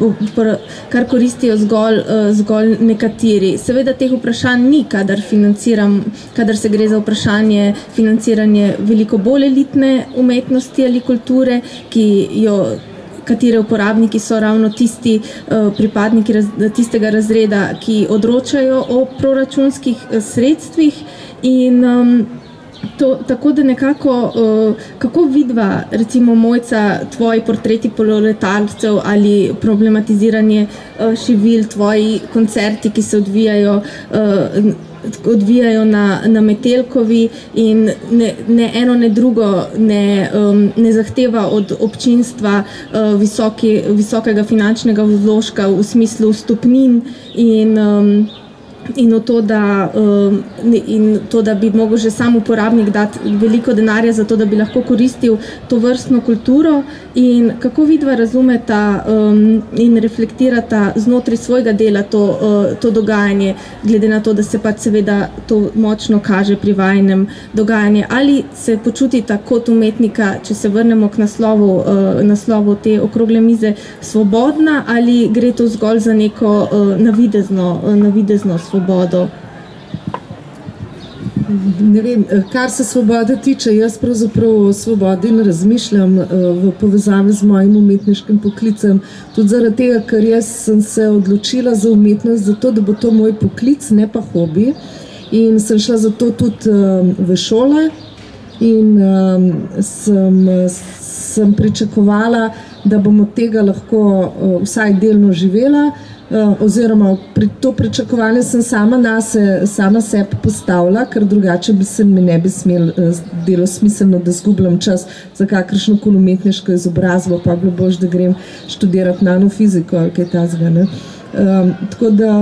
kar koristijo zgolj, zgolj nekateri. Seveda teh vprašanj ni, kadar financiram, kadar se gre za vprašanje financiranje veliko bolj elitne umetnosti ali kulture, ki jo katere uporabniki so ravno tisti uh, pripadniki raz, tistega razreda, ki odročajo o proračunskih uh, sredstvih in um, To, tako da nekako, uh, kako vidva, recimo Mojca, tvoji portreti proletarcev ali problematiziranje uh, šivil, tvoji koncerti, ki se odvijajo, uh, odvijajo na, na Metelkovi in ne, ne eno, ne drugo ne, um, ne zahteva od občinstva uh, visoki, visokega finančnega vložka v smislu vstopnin in um, in, to, da, um, in to, da bi mogel že sam uporabnik dati veliko denarja za to, da bi lahko koristil to vrstno kulturo, in kako vidva razumeta um, in reflektirata znotraj svojega dela to, uh, to dogajanje, glede na to, da se pač seveda to močno kaže pri vajnem dogajanju. Ali se počutita kot umetnika, če se vrnemo k naslovu, uh, naslovu te okrogle mize, svobodna, ali gre to zgolj za neko uh, navidezno, uh, navidezno svobodo? Ne vem, kar se svobode tiče, jaz pravzaprav o svobodi ne razmišljam v povezavi z mojim umetniškim poklicem, tudi zaradi tega, ker jaz sem se odločila za umetnost, zato da bo to moj poklic, ne pa hobi, in sem šla zato tudi v šole in sem, sem pričakovala, da bom od tega lahko vsaj delno živela, oziroma pri to pričakovanje sem sama nase, sama sebe postavila, ker drugače bi se mi ne bi smel delo smiselno, da zgubljam čas za kakršno koli umetniško izobrazbo, pa bilo bož, da grem študirati nanofiziko ali kaj tazga, ne. Um, tako da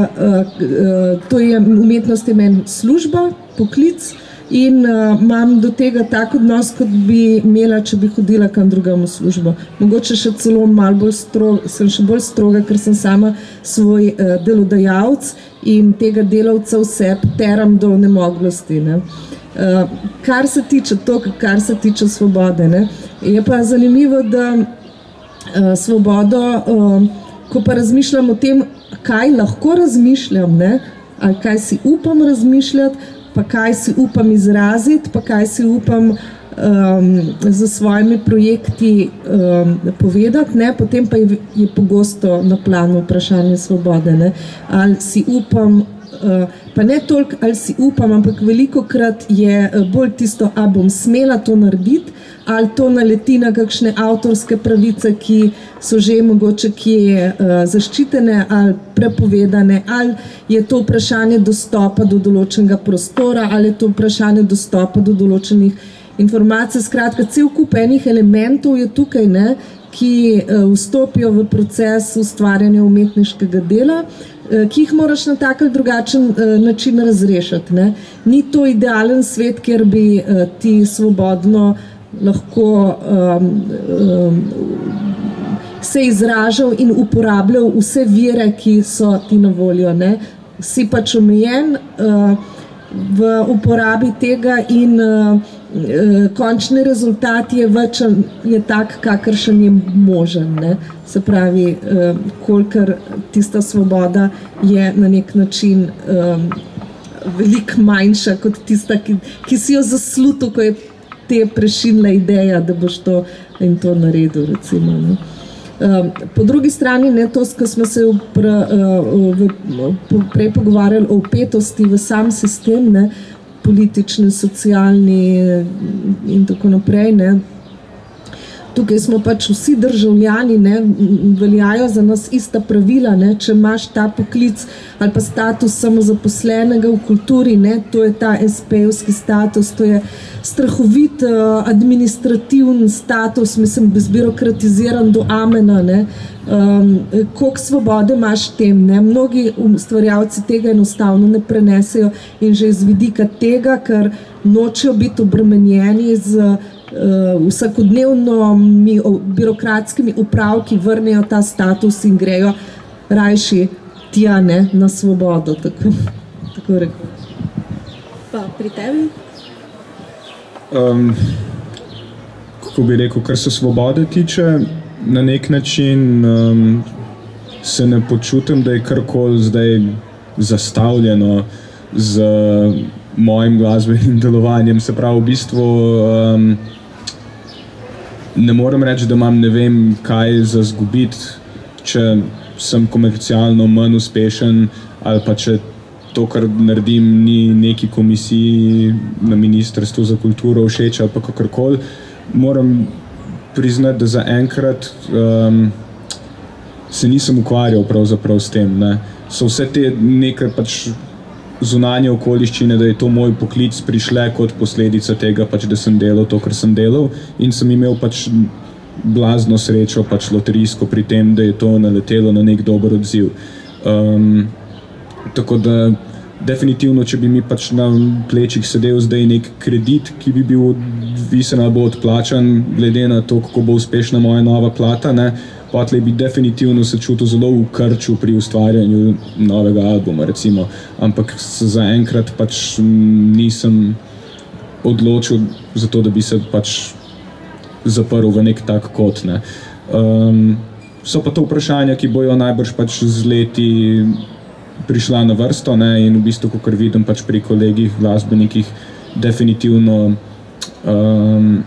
uh, to je, umetnost je meni služba, poklic, in uh, imam do tega tak odnos, kot bi imela, če bi hodila kam drugam v službo. Mogoče še celo malo bolj stroga, sem še bolj stroga, ker sem sama svoj uh, delodajalec in tega delavca vse teram do nemoglosti. Ne. Uh, kar se tiče to, kar se tiče svobode, ne, je pa zanimivo, da uh, svobodo, uh, ko pa razmišljam o tem, kaj lahko razmišljam, ne, ali kaj si upam razmišljati, pa kaj si upam izraziti, pa kaj si upam um, za svojimi projekti um, povedati, ne? Potem pa je, je pogosto na planu vprašanje svobode. Ne? Ali si upam, uh, pa ne toliko, ali si upam, ampak velikokrat je bolj tisto, a bom smela to narediti, ali to naleti na kakšne avtorske pravice, ki so že mogoče kje uh, zaščitene ali prepovedane, ali je to vprašanje dostopa do določenega prostora, ali je to vprašanje dostopa do določenih informacij. Skratka, cel kup enih elementov je tukaj, ne, ki uh, vstopijo v proces ustvarjanja umetniškega dela, uh, ki jih moraš na tak ali drugačen uh, način razrešiti. Ne. Ni to idealen svet, kjer bi uh, ti svobodno lahko um, um, se izražal in uporabljal vse vire, ki so ti na voljo. Ne. Si pač omejen uh, v uporabi tega in uh, uh, končni rezultat je več, je tak, kakršen je možen. Ne. Se pravi, uh, kolikor tista svoboda je na nek način um, veliko manjša kot tista, ki, ki si jo zaslutil, ko je te je prešinila ideja, da boš to in to naredil, recimo. Ne. Um, po drugi strani, ne, to, ko smo se pra, uh, v, v, prej pogovarjali o vpetosti v sam sistem, ne, politični, socialni in tako naprej, ne. Tukaj smo pač vsi državljani, ne, veljajo za nas ista pravila, ne, če imaš ta poklic ali pa status samozaposlenega v kulturi, ne, to je ta es pe-evski status, to je strahovit uh, administrativni status, mislim, zbirokratiziran do amena, ne, um, koliko svobode imaš tem, ne, mnogi ustvarjalci tega enostavno ne prenesejo in že iz vidika tega, ker nočejo biti obremenjeni z Uh, vsakodnevno mi birokratskimi upravki vrnejo ta status in grejo rajši tja, ne, na svobodo, tako, tako rekel. Pa pri tebi? Um, kako bi rekel, kar se svobode tiče, na nek način um, se ne počutim, da je karkoli zdaj zastavljeno z mojim glasbenim delovanjem, se pravi v bistvu um, ne morem reči, da imam ne vem kaj za zgubiti, če sem komercialno manj uspešen ali pa če to, kar naredim, ni neki komisiji na Ministrstvu za kulturo všeč ali pa kakorkoli. Moram priznati, da zaenkrat um, se nisem ukvarjal pravzaprav s tem. Ne. So vse te nekaj pač zunanje okoliščine, da je to moj poklic, prišle kot posledica tega, pač, da sem delal to, kar sem delal, in sem imel pač blazno srečo, pač loterijsko pri tem, da je to naletelo na nek dober odziv. Um, tako da definitivno, če bi mi pač na plečih sedel zdaj nek kredit, ki bi bil odvisen ali bo odplačan, glede na to, kako bo uspešna moja nova plata, ne, potlej bi definitivno se čutil zelo v krču pri ustvarjanju novega albuma, recimo. Ampak zaenkrat pač nisem odločil za to, da bi se pač zaprl v nek tak kot, ne. Um, so pa to vprašanja, ki bojo najbrž pač z leti prišla na vrsto, ne, in v bistvu, kakor vidim pač pri kolegih, glasbenikih, definitivno um,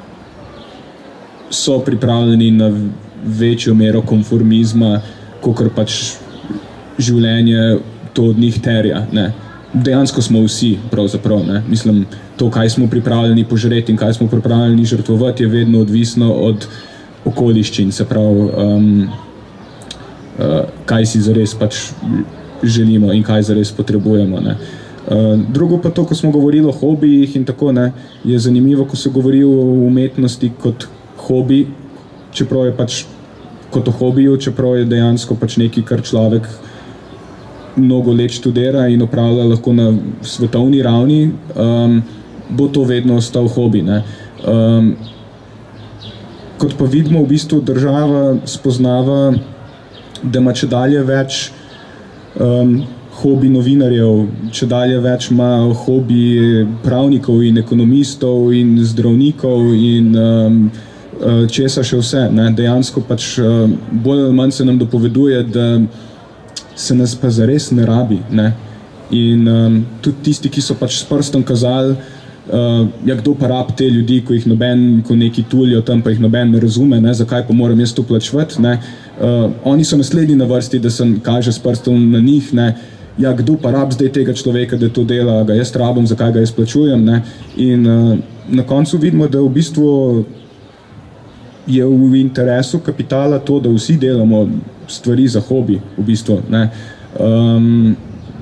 so pripravljeni na večjo mero konformizma, kakor pač življenje to od njih terja, ne. Dejansko smo vsi, pravzaprav, ne. Mislim, to, kaj smo pripravljeni požreti in kaj smo pripravljeni žrtvovati, je vedno odvisno od okoliščin, se pravi, um, uh, kaj si zares pač želimo in kaj zares potrebujemo, ne. Uh, drugo pa to, ko smo govorili o hobijih in tako, ne, je zanimivo, ko se govori o umetnosti kot hobi, čeprav je pač kot o hobiju, čeprav je dejansko pač nekaj, kar človek mnogo let študira in opravlja lahko na svetovni ravni, um, bo to vedno ostal hobi, ne. Um, kot pa vidimo, v bistvu država spoznava, da ima čedalje več um, hobi novinarjev, čedalje več ima hobi pravnikov in ekonomistov in zdravnikov in um, česa še vse, ne, dejansko pač bolj ali manj se nam dopoveduje, da se nas pa zares ne rabi, ne, in um, tudi tisti, ki so pač s prstom kazali, uh, ja, kdo pa rab te ljudi, ko jih noben, ko neki tulijo tam, pa jih noben ne razume, ne, zakaj pa moram jaz to plačevati, ne, uh, oni so naslednji na vrsti, da se kaže s prstom na njih, ne, ja, kdo pa rab zdaj tega človeka, da to dela, ga jaz rabim, zakaj ga jaz plačujem, ne, in uh, na koncu vidimo, da v bistvu je v interesu kapitala to, da vsi delamo stvari za hobi, v bistvu, ne. Um,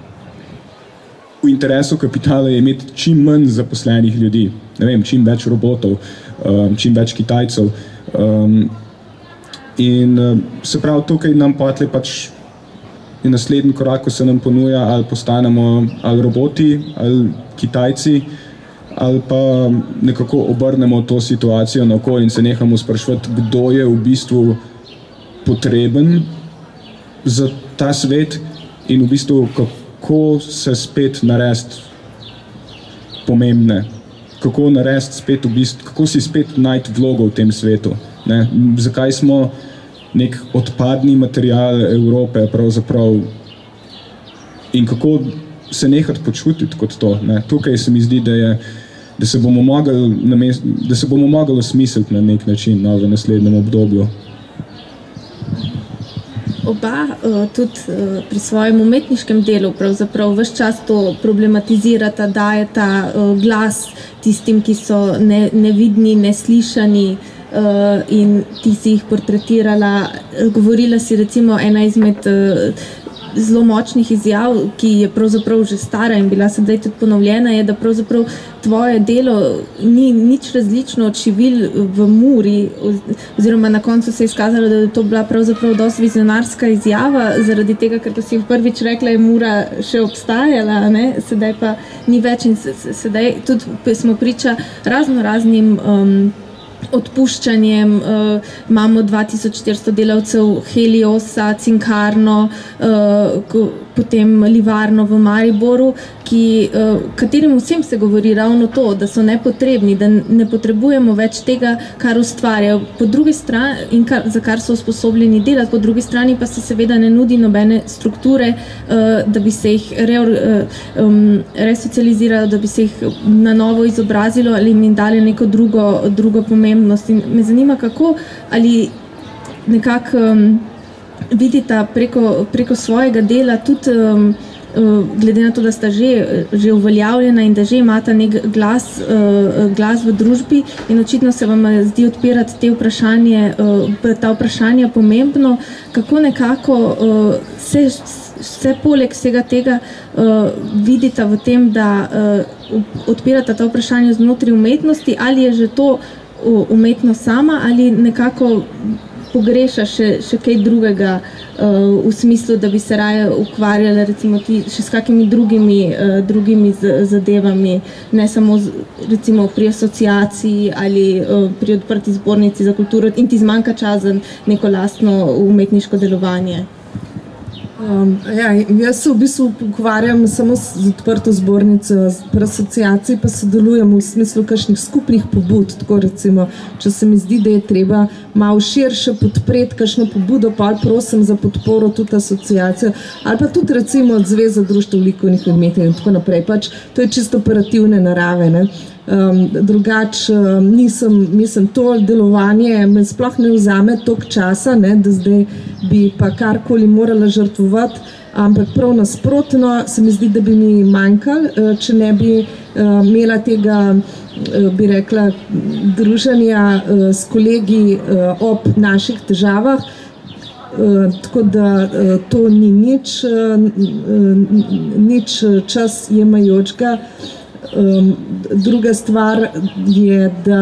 v interesu kapitala je imeti čim manj zaposlenih ljudi, ne vem, čim več robotov, um, čim več Kitajcev. Um, in um, se pravi, tukaj nam potlej pač je naslednji korak, ko se nam ponuja, ali postanemo ali roboti, ali Kitajci, ali pa nekako obrnemo to situacijo naokoli in se nehamo spraševati, kdo je v bistvu potreben za ta svet in v bistvu kako se spet narediti pomembne, kako narediti spet v bistvu, kako si spet najti vlogo v tem svetu, ne? Zakaj smo nek odpadni material Evrope pravzaprav in kako se nehati počutiti kot to, ne? Tukaj se mi zdi, da je da se bomo mogli, da se bomo mogli osmisliti na nek način, no, v naslednjem obdobju. Oba uh, tudi uh, pri svojem umetniškem delu pravzaprav ves čas to problematizirata, dajeta uh, glas tistim, ki so ne, nevidni, neslišani uh, in ti si jih portretirala. Govorila si recimo ena izmed uh, zelo močnih izjav, ki je pravzaprav že stara in bila sedaj tudi ponovljena, je, da pravzaprav tvoje delo ni nič različno od šivil v Muri, oziroma na koncu se je izkazalo, da je to bila pravzaprav dosti vizionarska izjava, zaradi tega, ker to si prvič rekla, je Mura še obstajala, ne? Sedaj pa ni več in sedaj tudi smo priča razno raznim um, odpuščanjem, uh, imamo dva tisoč štiristo delavcev Heliosa, Cinkarno, uh, potem Livarno v Mariboru, ki, uh, katerim vsem se govori ravno to, da so nepotrebni, da ne potrebujemo več tega, kar ustvarjajo, po drugi strani, in kar, za kar so usposobljeni delati, po drugi strani pa se seveda ne nudi nobene strukture, uh, da bi se jih re, uh, um, resocializiralo, da bi se jih na novo izobrazilo ali jim dali neko drugo, drugo pomembnost. In me zanima, kako ali nekako um, vidita preko, preko svojega dela tudi um, glede na to, da sta že, že uveljavljena in da že imata nek glas, uh, glas v družbi in očitno se vam zdi odpirati te vprašanje, uh, ta vprašanja pomembno, kako nekako uh, se, vse poleg vsega tega uh, vidita v tem, da uh, odpirata ta vprašanja znotraj umetnosti, ali je že to umetnost sama ali nekako pogreša še, še kaj drugega uh, v smislu, da bi se raje ukvarjali recimo ti, še s kakimi drugimi, uh, drugimi zadevami, ne samo z, recimo pri asociaciji ali uh, pri odprti zbornici za kulturo in ti zmanjka čas za neko lastno umetniško delovanje? Um, ja, jaz se v bistvu ukvarjam samo z odprto zbornico, pri asociaciji pa sodelujem v smislu kakšnih skupnih pobud, tako recimo, če se mi zdi, da je treba malo širše podpreti kakšno pobudo, pa ali prosim za podporo tudi asociacijo, ali pa tudi recimo od Zveze društev likovnih umetnikov in tako naprej, pač to je čisto operativne narave, ne. Um, drugač um, nisem, mislim, to delovanje me sploh ne vzame toliko časa, ne, da zdaj bi pa karkoli morala žrtvovati, ampak prav nasprotno se mi zdi, da bi mi manjkalo, uh, če ne bi uh, imela tega, uh, bi rekla, druženja uh, s kolegi uh, ob naših težavah. Uh, tako da uh, to ni nič, uh, nič čas jemajočega. Um, druga stvar je, da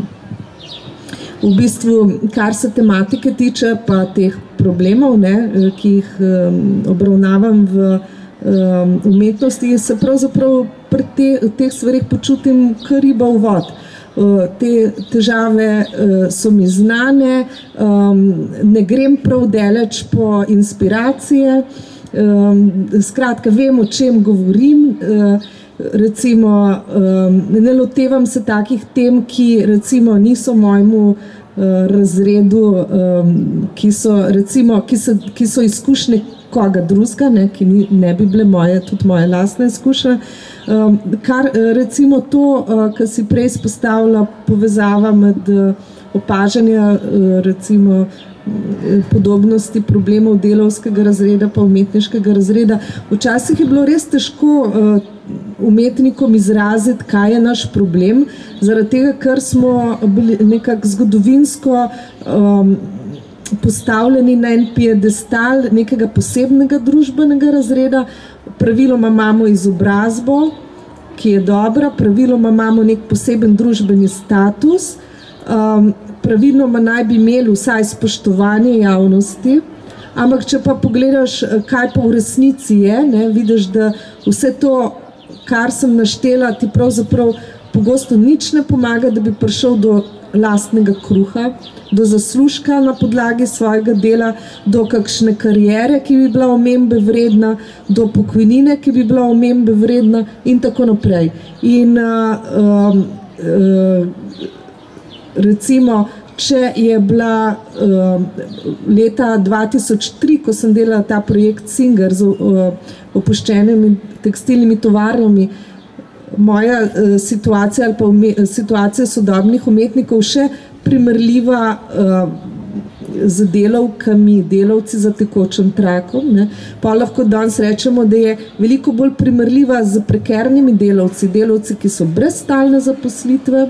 v bistvu, kar se tematike tiče, pa teh problemov, ne, ki jih um, obravnavam v um, umetnosti, se pravzaprav pri te, teh stvarih počutim kar riba v vod. Uh, te težave uh, so mi znane, um, ne grem prav daleč po inspiracije, um, skratka, vem, o čem govorim, uh, recimo, um, ne lotevam se takih tem, ki recimo niso mojemu uh, razredu, um, ki so recimo, ki so, ki so izkušnje koga drugega, ne, ki ni, ne bi bile moje, tudi moje lastne izkušnje. Um, kar recimo to, uh, kar si prej izpostavila, povezava med uh, opažanja uh, recimo podobnosti problemov delavskega razreda pa umetniškega razreda. Včasih je bilo res težko uh, umetnikom izraziti, kaj je naš problem, zaradi tega, ker smo bili nekako zgodovinsko um, postavljeni na en piedestal nekega posebnega družbenega razreda. Praviloma imamo izobrazbo, ki je dobra, praviloma imamo nek poseben družbeni status, um, praviloma naj bi imeli vsaj spoštovanje javnosti, ampak če pa pogledaš, kaj pa v resnici je, ne, vidiš, da vse to, kar sem naštela, ti pravzaprav pogosto nič ne pomaga, da bi prišel do lastnega kruha, do zaslužka na podlagi svojega dela, do kakšne kariere, ki bi bila omembe vredna, do pokojnine, ki bi bila omembe vredna in tako naprej. In uh, uh, recimo, če je bila uh, leta dva tisoč tri, ko sem delala ta projekt Singer z uh, opuščenimi tekstilnimi tovarnami, moja uh, situacija ali pa ume, situacija sodobnih umetnikov še primerljiva uh, z delavkami, delavci za tekočim trakom, ne. Pa lahko danes rečemo, da je veliko bolj primerljiva z prekernimi delavci, delavci, ki so brez stalne zaposlitve,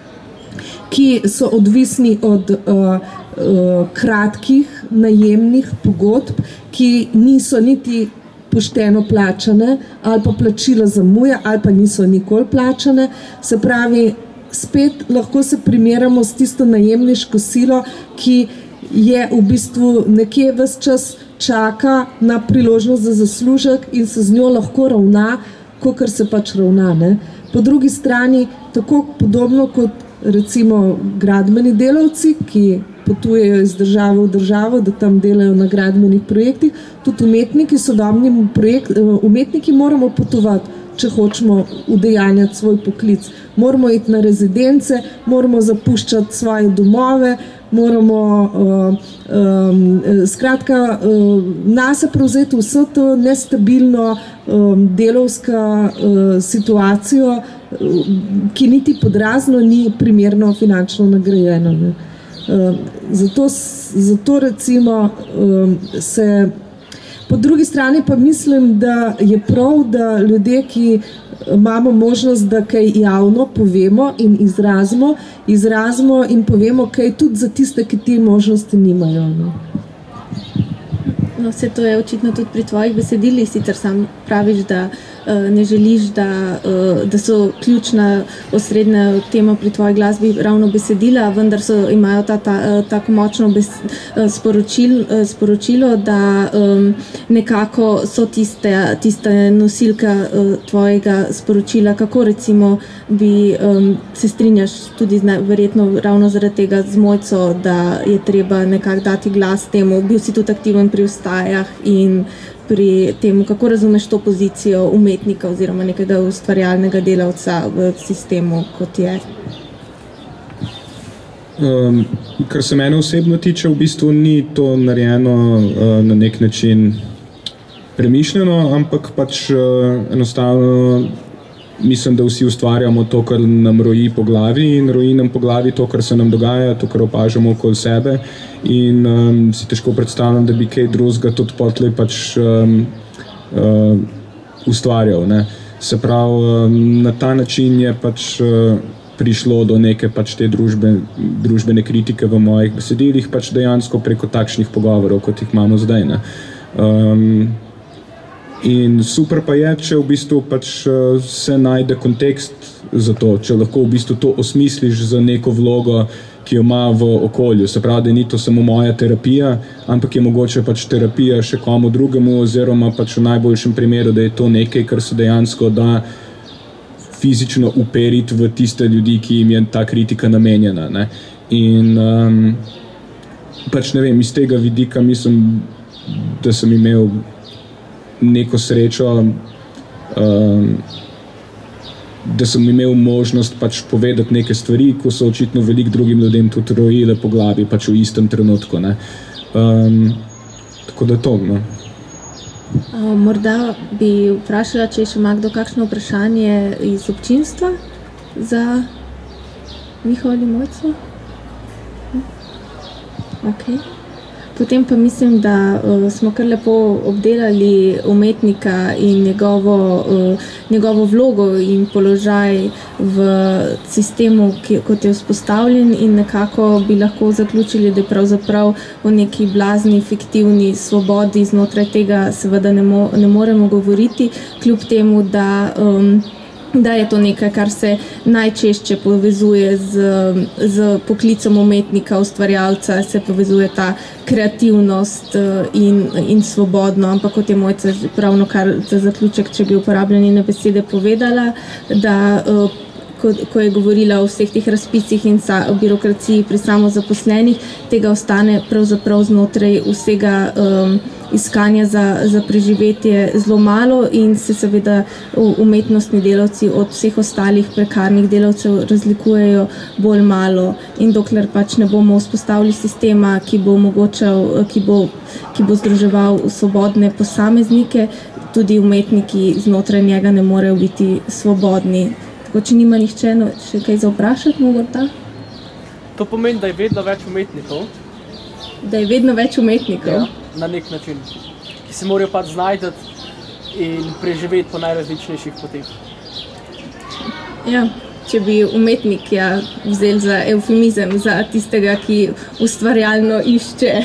ki so odvisni od uh, uh, kratkih najemnih pogodb, ki niso niti pošteno plačane, ali pa plačila zamuja, ali pa niso nikoli plačane. Se pravi, spet lahko se primerjamo s tisto najemniško silo, ki je v bistvu nekje ves čas čaka na priložnost za zaslužek in se z njo lahko ravna, kakor se pač ravna, ne. Po drugi strani, tako podobno kot recimo gradbeni delavci, ki potujejo iz države v državo, da tam delajo na gradbenih projektih, tudi umetniki, sodobni projekt, umetniki moramo potovati, če hočemo udejanjati svoj poklic. Moramo iti na rezidence, moramo zapuščati svoje domove, moramo uh, um, skratka uh, nas prevzeti vso to nestabilno um, delovska uh, situacijo, ki niti podrazno ni primerno finančno nagrajeno. Ne. Uh, zato, zato recimo um, se po drugi strani pa mislim, da je prav, da ljudje, ki imamo možnost, da kaj javno povemo in izrazimo, izrazimo in povemo kaj tudi za tiste, ki te možnosti nimajo. Ne. No, vse to je očitno tudi pri tvojih besedilih, sicer sam praviš, da ne želiš, da, da so ključna osrednja tema pri tvoji glasbi ravno besedila, vendar so, imajo ta, ta, tako močno bes, sporočil, sporočilo, da um, nekako so tiste, tiste nosilka uh, tvojega sporočila. Kako recimo bi um, se strinjaš tudi z, verjetno ravno zaradi tega z Mojco, da je treba nekako dati glas temu, bil si tudi aktiven pri vstajah in pri tem, kako razumeš to pozicijo umetnika oziroma nekega ustvarjalnega delavca v sistemu, kot je? Um, kar se mene osebno tiče, v bistvu ni to narejeno uh, na nek način premišljeno, ampak pač uh, enostavno mislim, da vsi ustvarjamo to, kar nam roji po glavi in roji nam po glavi to, kar se nam dogaja, to, kar opažamo okoli sebe in um, si težko predstavljam, da bi kaj drugega tudi potlej pač um, uh, ustvarjal. Ne. Se pravi, um, na ta način je pač uh, prišlo do neke pač te družbe, družbene kritike v mojih besedilih, pač dejansko preko takšnih pogovorov, kot jih imamo zdaj. Ne. Um, In super pa je, če v bistvu pač se najde kontekst za to, če lahko v bistvu to osmisliš za neko vlogo, ki jo ima v okolju. Se pravi, da ni to samo moja terapija, ampak je mogoče pač terapija še komu drugemu, oziroma pač v najboljšem primeru, da je to nekaj, kar se dejansko da fizično uperiti v tiste ljudi, ki jim je ta kritika namenjena. Ne? In um, pač ne vem, iz tega vidika mislim, da sem imel neko srečo, um, da sem imel možnost pač povedati neke stvari, ko so očitno veliko drugim ljudem tudi rojile po glavi pač v istem trenutku. Ne. Um, tako da to, no. Morda bi vprašala, če še ima kdo kakšno vprašanje iz občinstva za Miho ali Mojco? Ok. Potem pa mislim, da uh, smo kar lepo obdelali umetnika in njegovo, uh, njegovo vlogo in položaj v sistemu, ki, kot je vzpostavljen, in nekako bi lahko zaključili, da je pravzaprav v neki blazni, fiktivni svobodi znotraj tega seveda ne, mo ne moremo govoriti, kljub temu, da um, da je to nekaj, kar se najčešče povezuje z, z poklicom umetnika, ustvarjalca, se povezuje ta kreativnost in, in svobodno, ampak kot je Mojca pravno kar za zaključek, če bi uporabljali na besede povedala, da ko, ko je govorila o vseh teh razpisih in sa, o birokraciji pri samozaposlenih, tega ostane pravzaprav znotraj vsega um, iskanja za, za preživetje zelo malo in se seveda umetnostni delavci od vseh ostalih prekarnih delavcev razlikujejo bolj malo. In dokler pač ne bomo vzpostavili sistema, ki bo omogočal, ki bo, ki bo združeval svobodne posameznike, tudi umetniki znotraj njega ne morejo biti svobodni. Tako, če nima nihče no, še kaj za vprašati, mogoče? To pomeni, da je vedno več umetnikov. Da je vedno več umetnikov? Ja, na nek način. Ki se morajo pač znajti in preživeti po najrazličnejših poteh. Ja, če bi umetnik ja, vzel za eufemizem, za tistega, ki ustvarjalno išče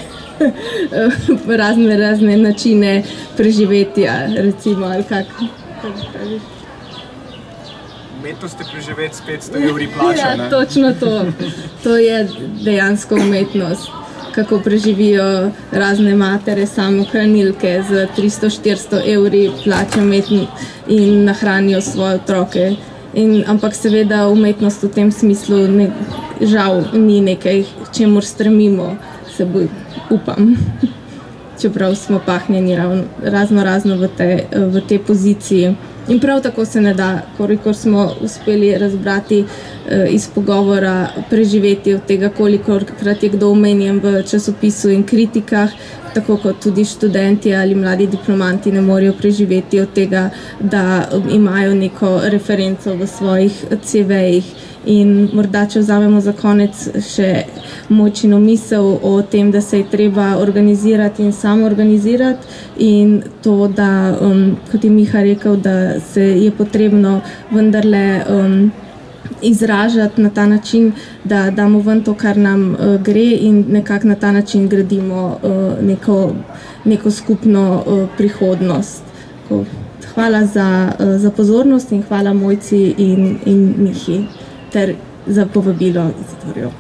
razne, razne načine preživetja, recimo, ali kak, kak praviš? Umetnost je preživeti s petsto evri plača, ne? Ja, točno to. To je dejansko umetnost. Kako preživijo razne matere, samohranilke z tristo štiristo evri plača in nahranijo svoje otroke. In, ampak seveda umetnost v tem smislu ne, žal ni nekaj, čemur stremimo, se boj, upam. Čeprav smo pahnjeni ravno, razno razno v te, v te poziciji. In prav tako se ne da, kolikor smo uspeli razbrati eh, iz pogovora, preživeti od tega, kolikokrat je kdo omenjen v časopisu in kritikah, tako kot tudi študenti ali mladi diplomanti ne morejo preživeti od tega, da imajo neko referenco v svojih ce vejih. In morda, če vzamemo za konec še Mojčino misel o tem, da se je treba organizirati in samoorganizirati in to, da, um, kot je Miha rekel, da se je potrebno vendarle um, izražati na ta način, da damo ven to, kar nam uh, gre in nekako na ta način gradimo uh, neko, neko skupno uh, prihodnost. Tako, hvala za, za pozornost in hvala Mojci in, in Mihi ter za povabilo Izidorju.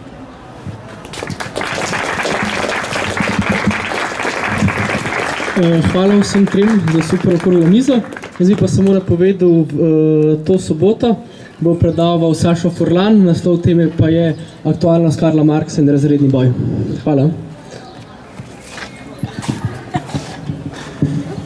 Hvala vsem trem za super okroglo mizo. Zdaj pa sem mora povedal, to soboto bo predaval Sašo Furlan, naslov teme pa je Aktualnost Karla Marxa in razredni boj. Hvala.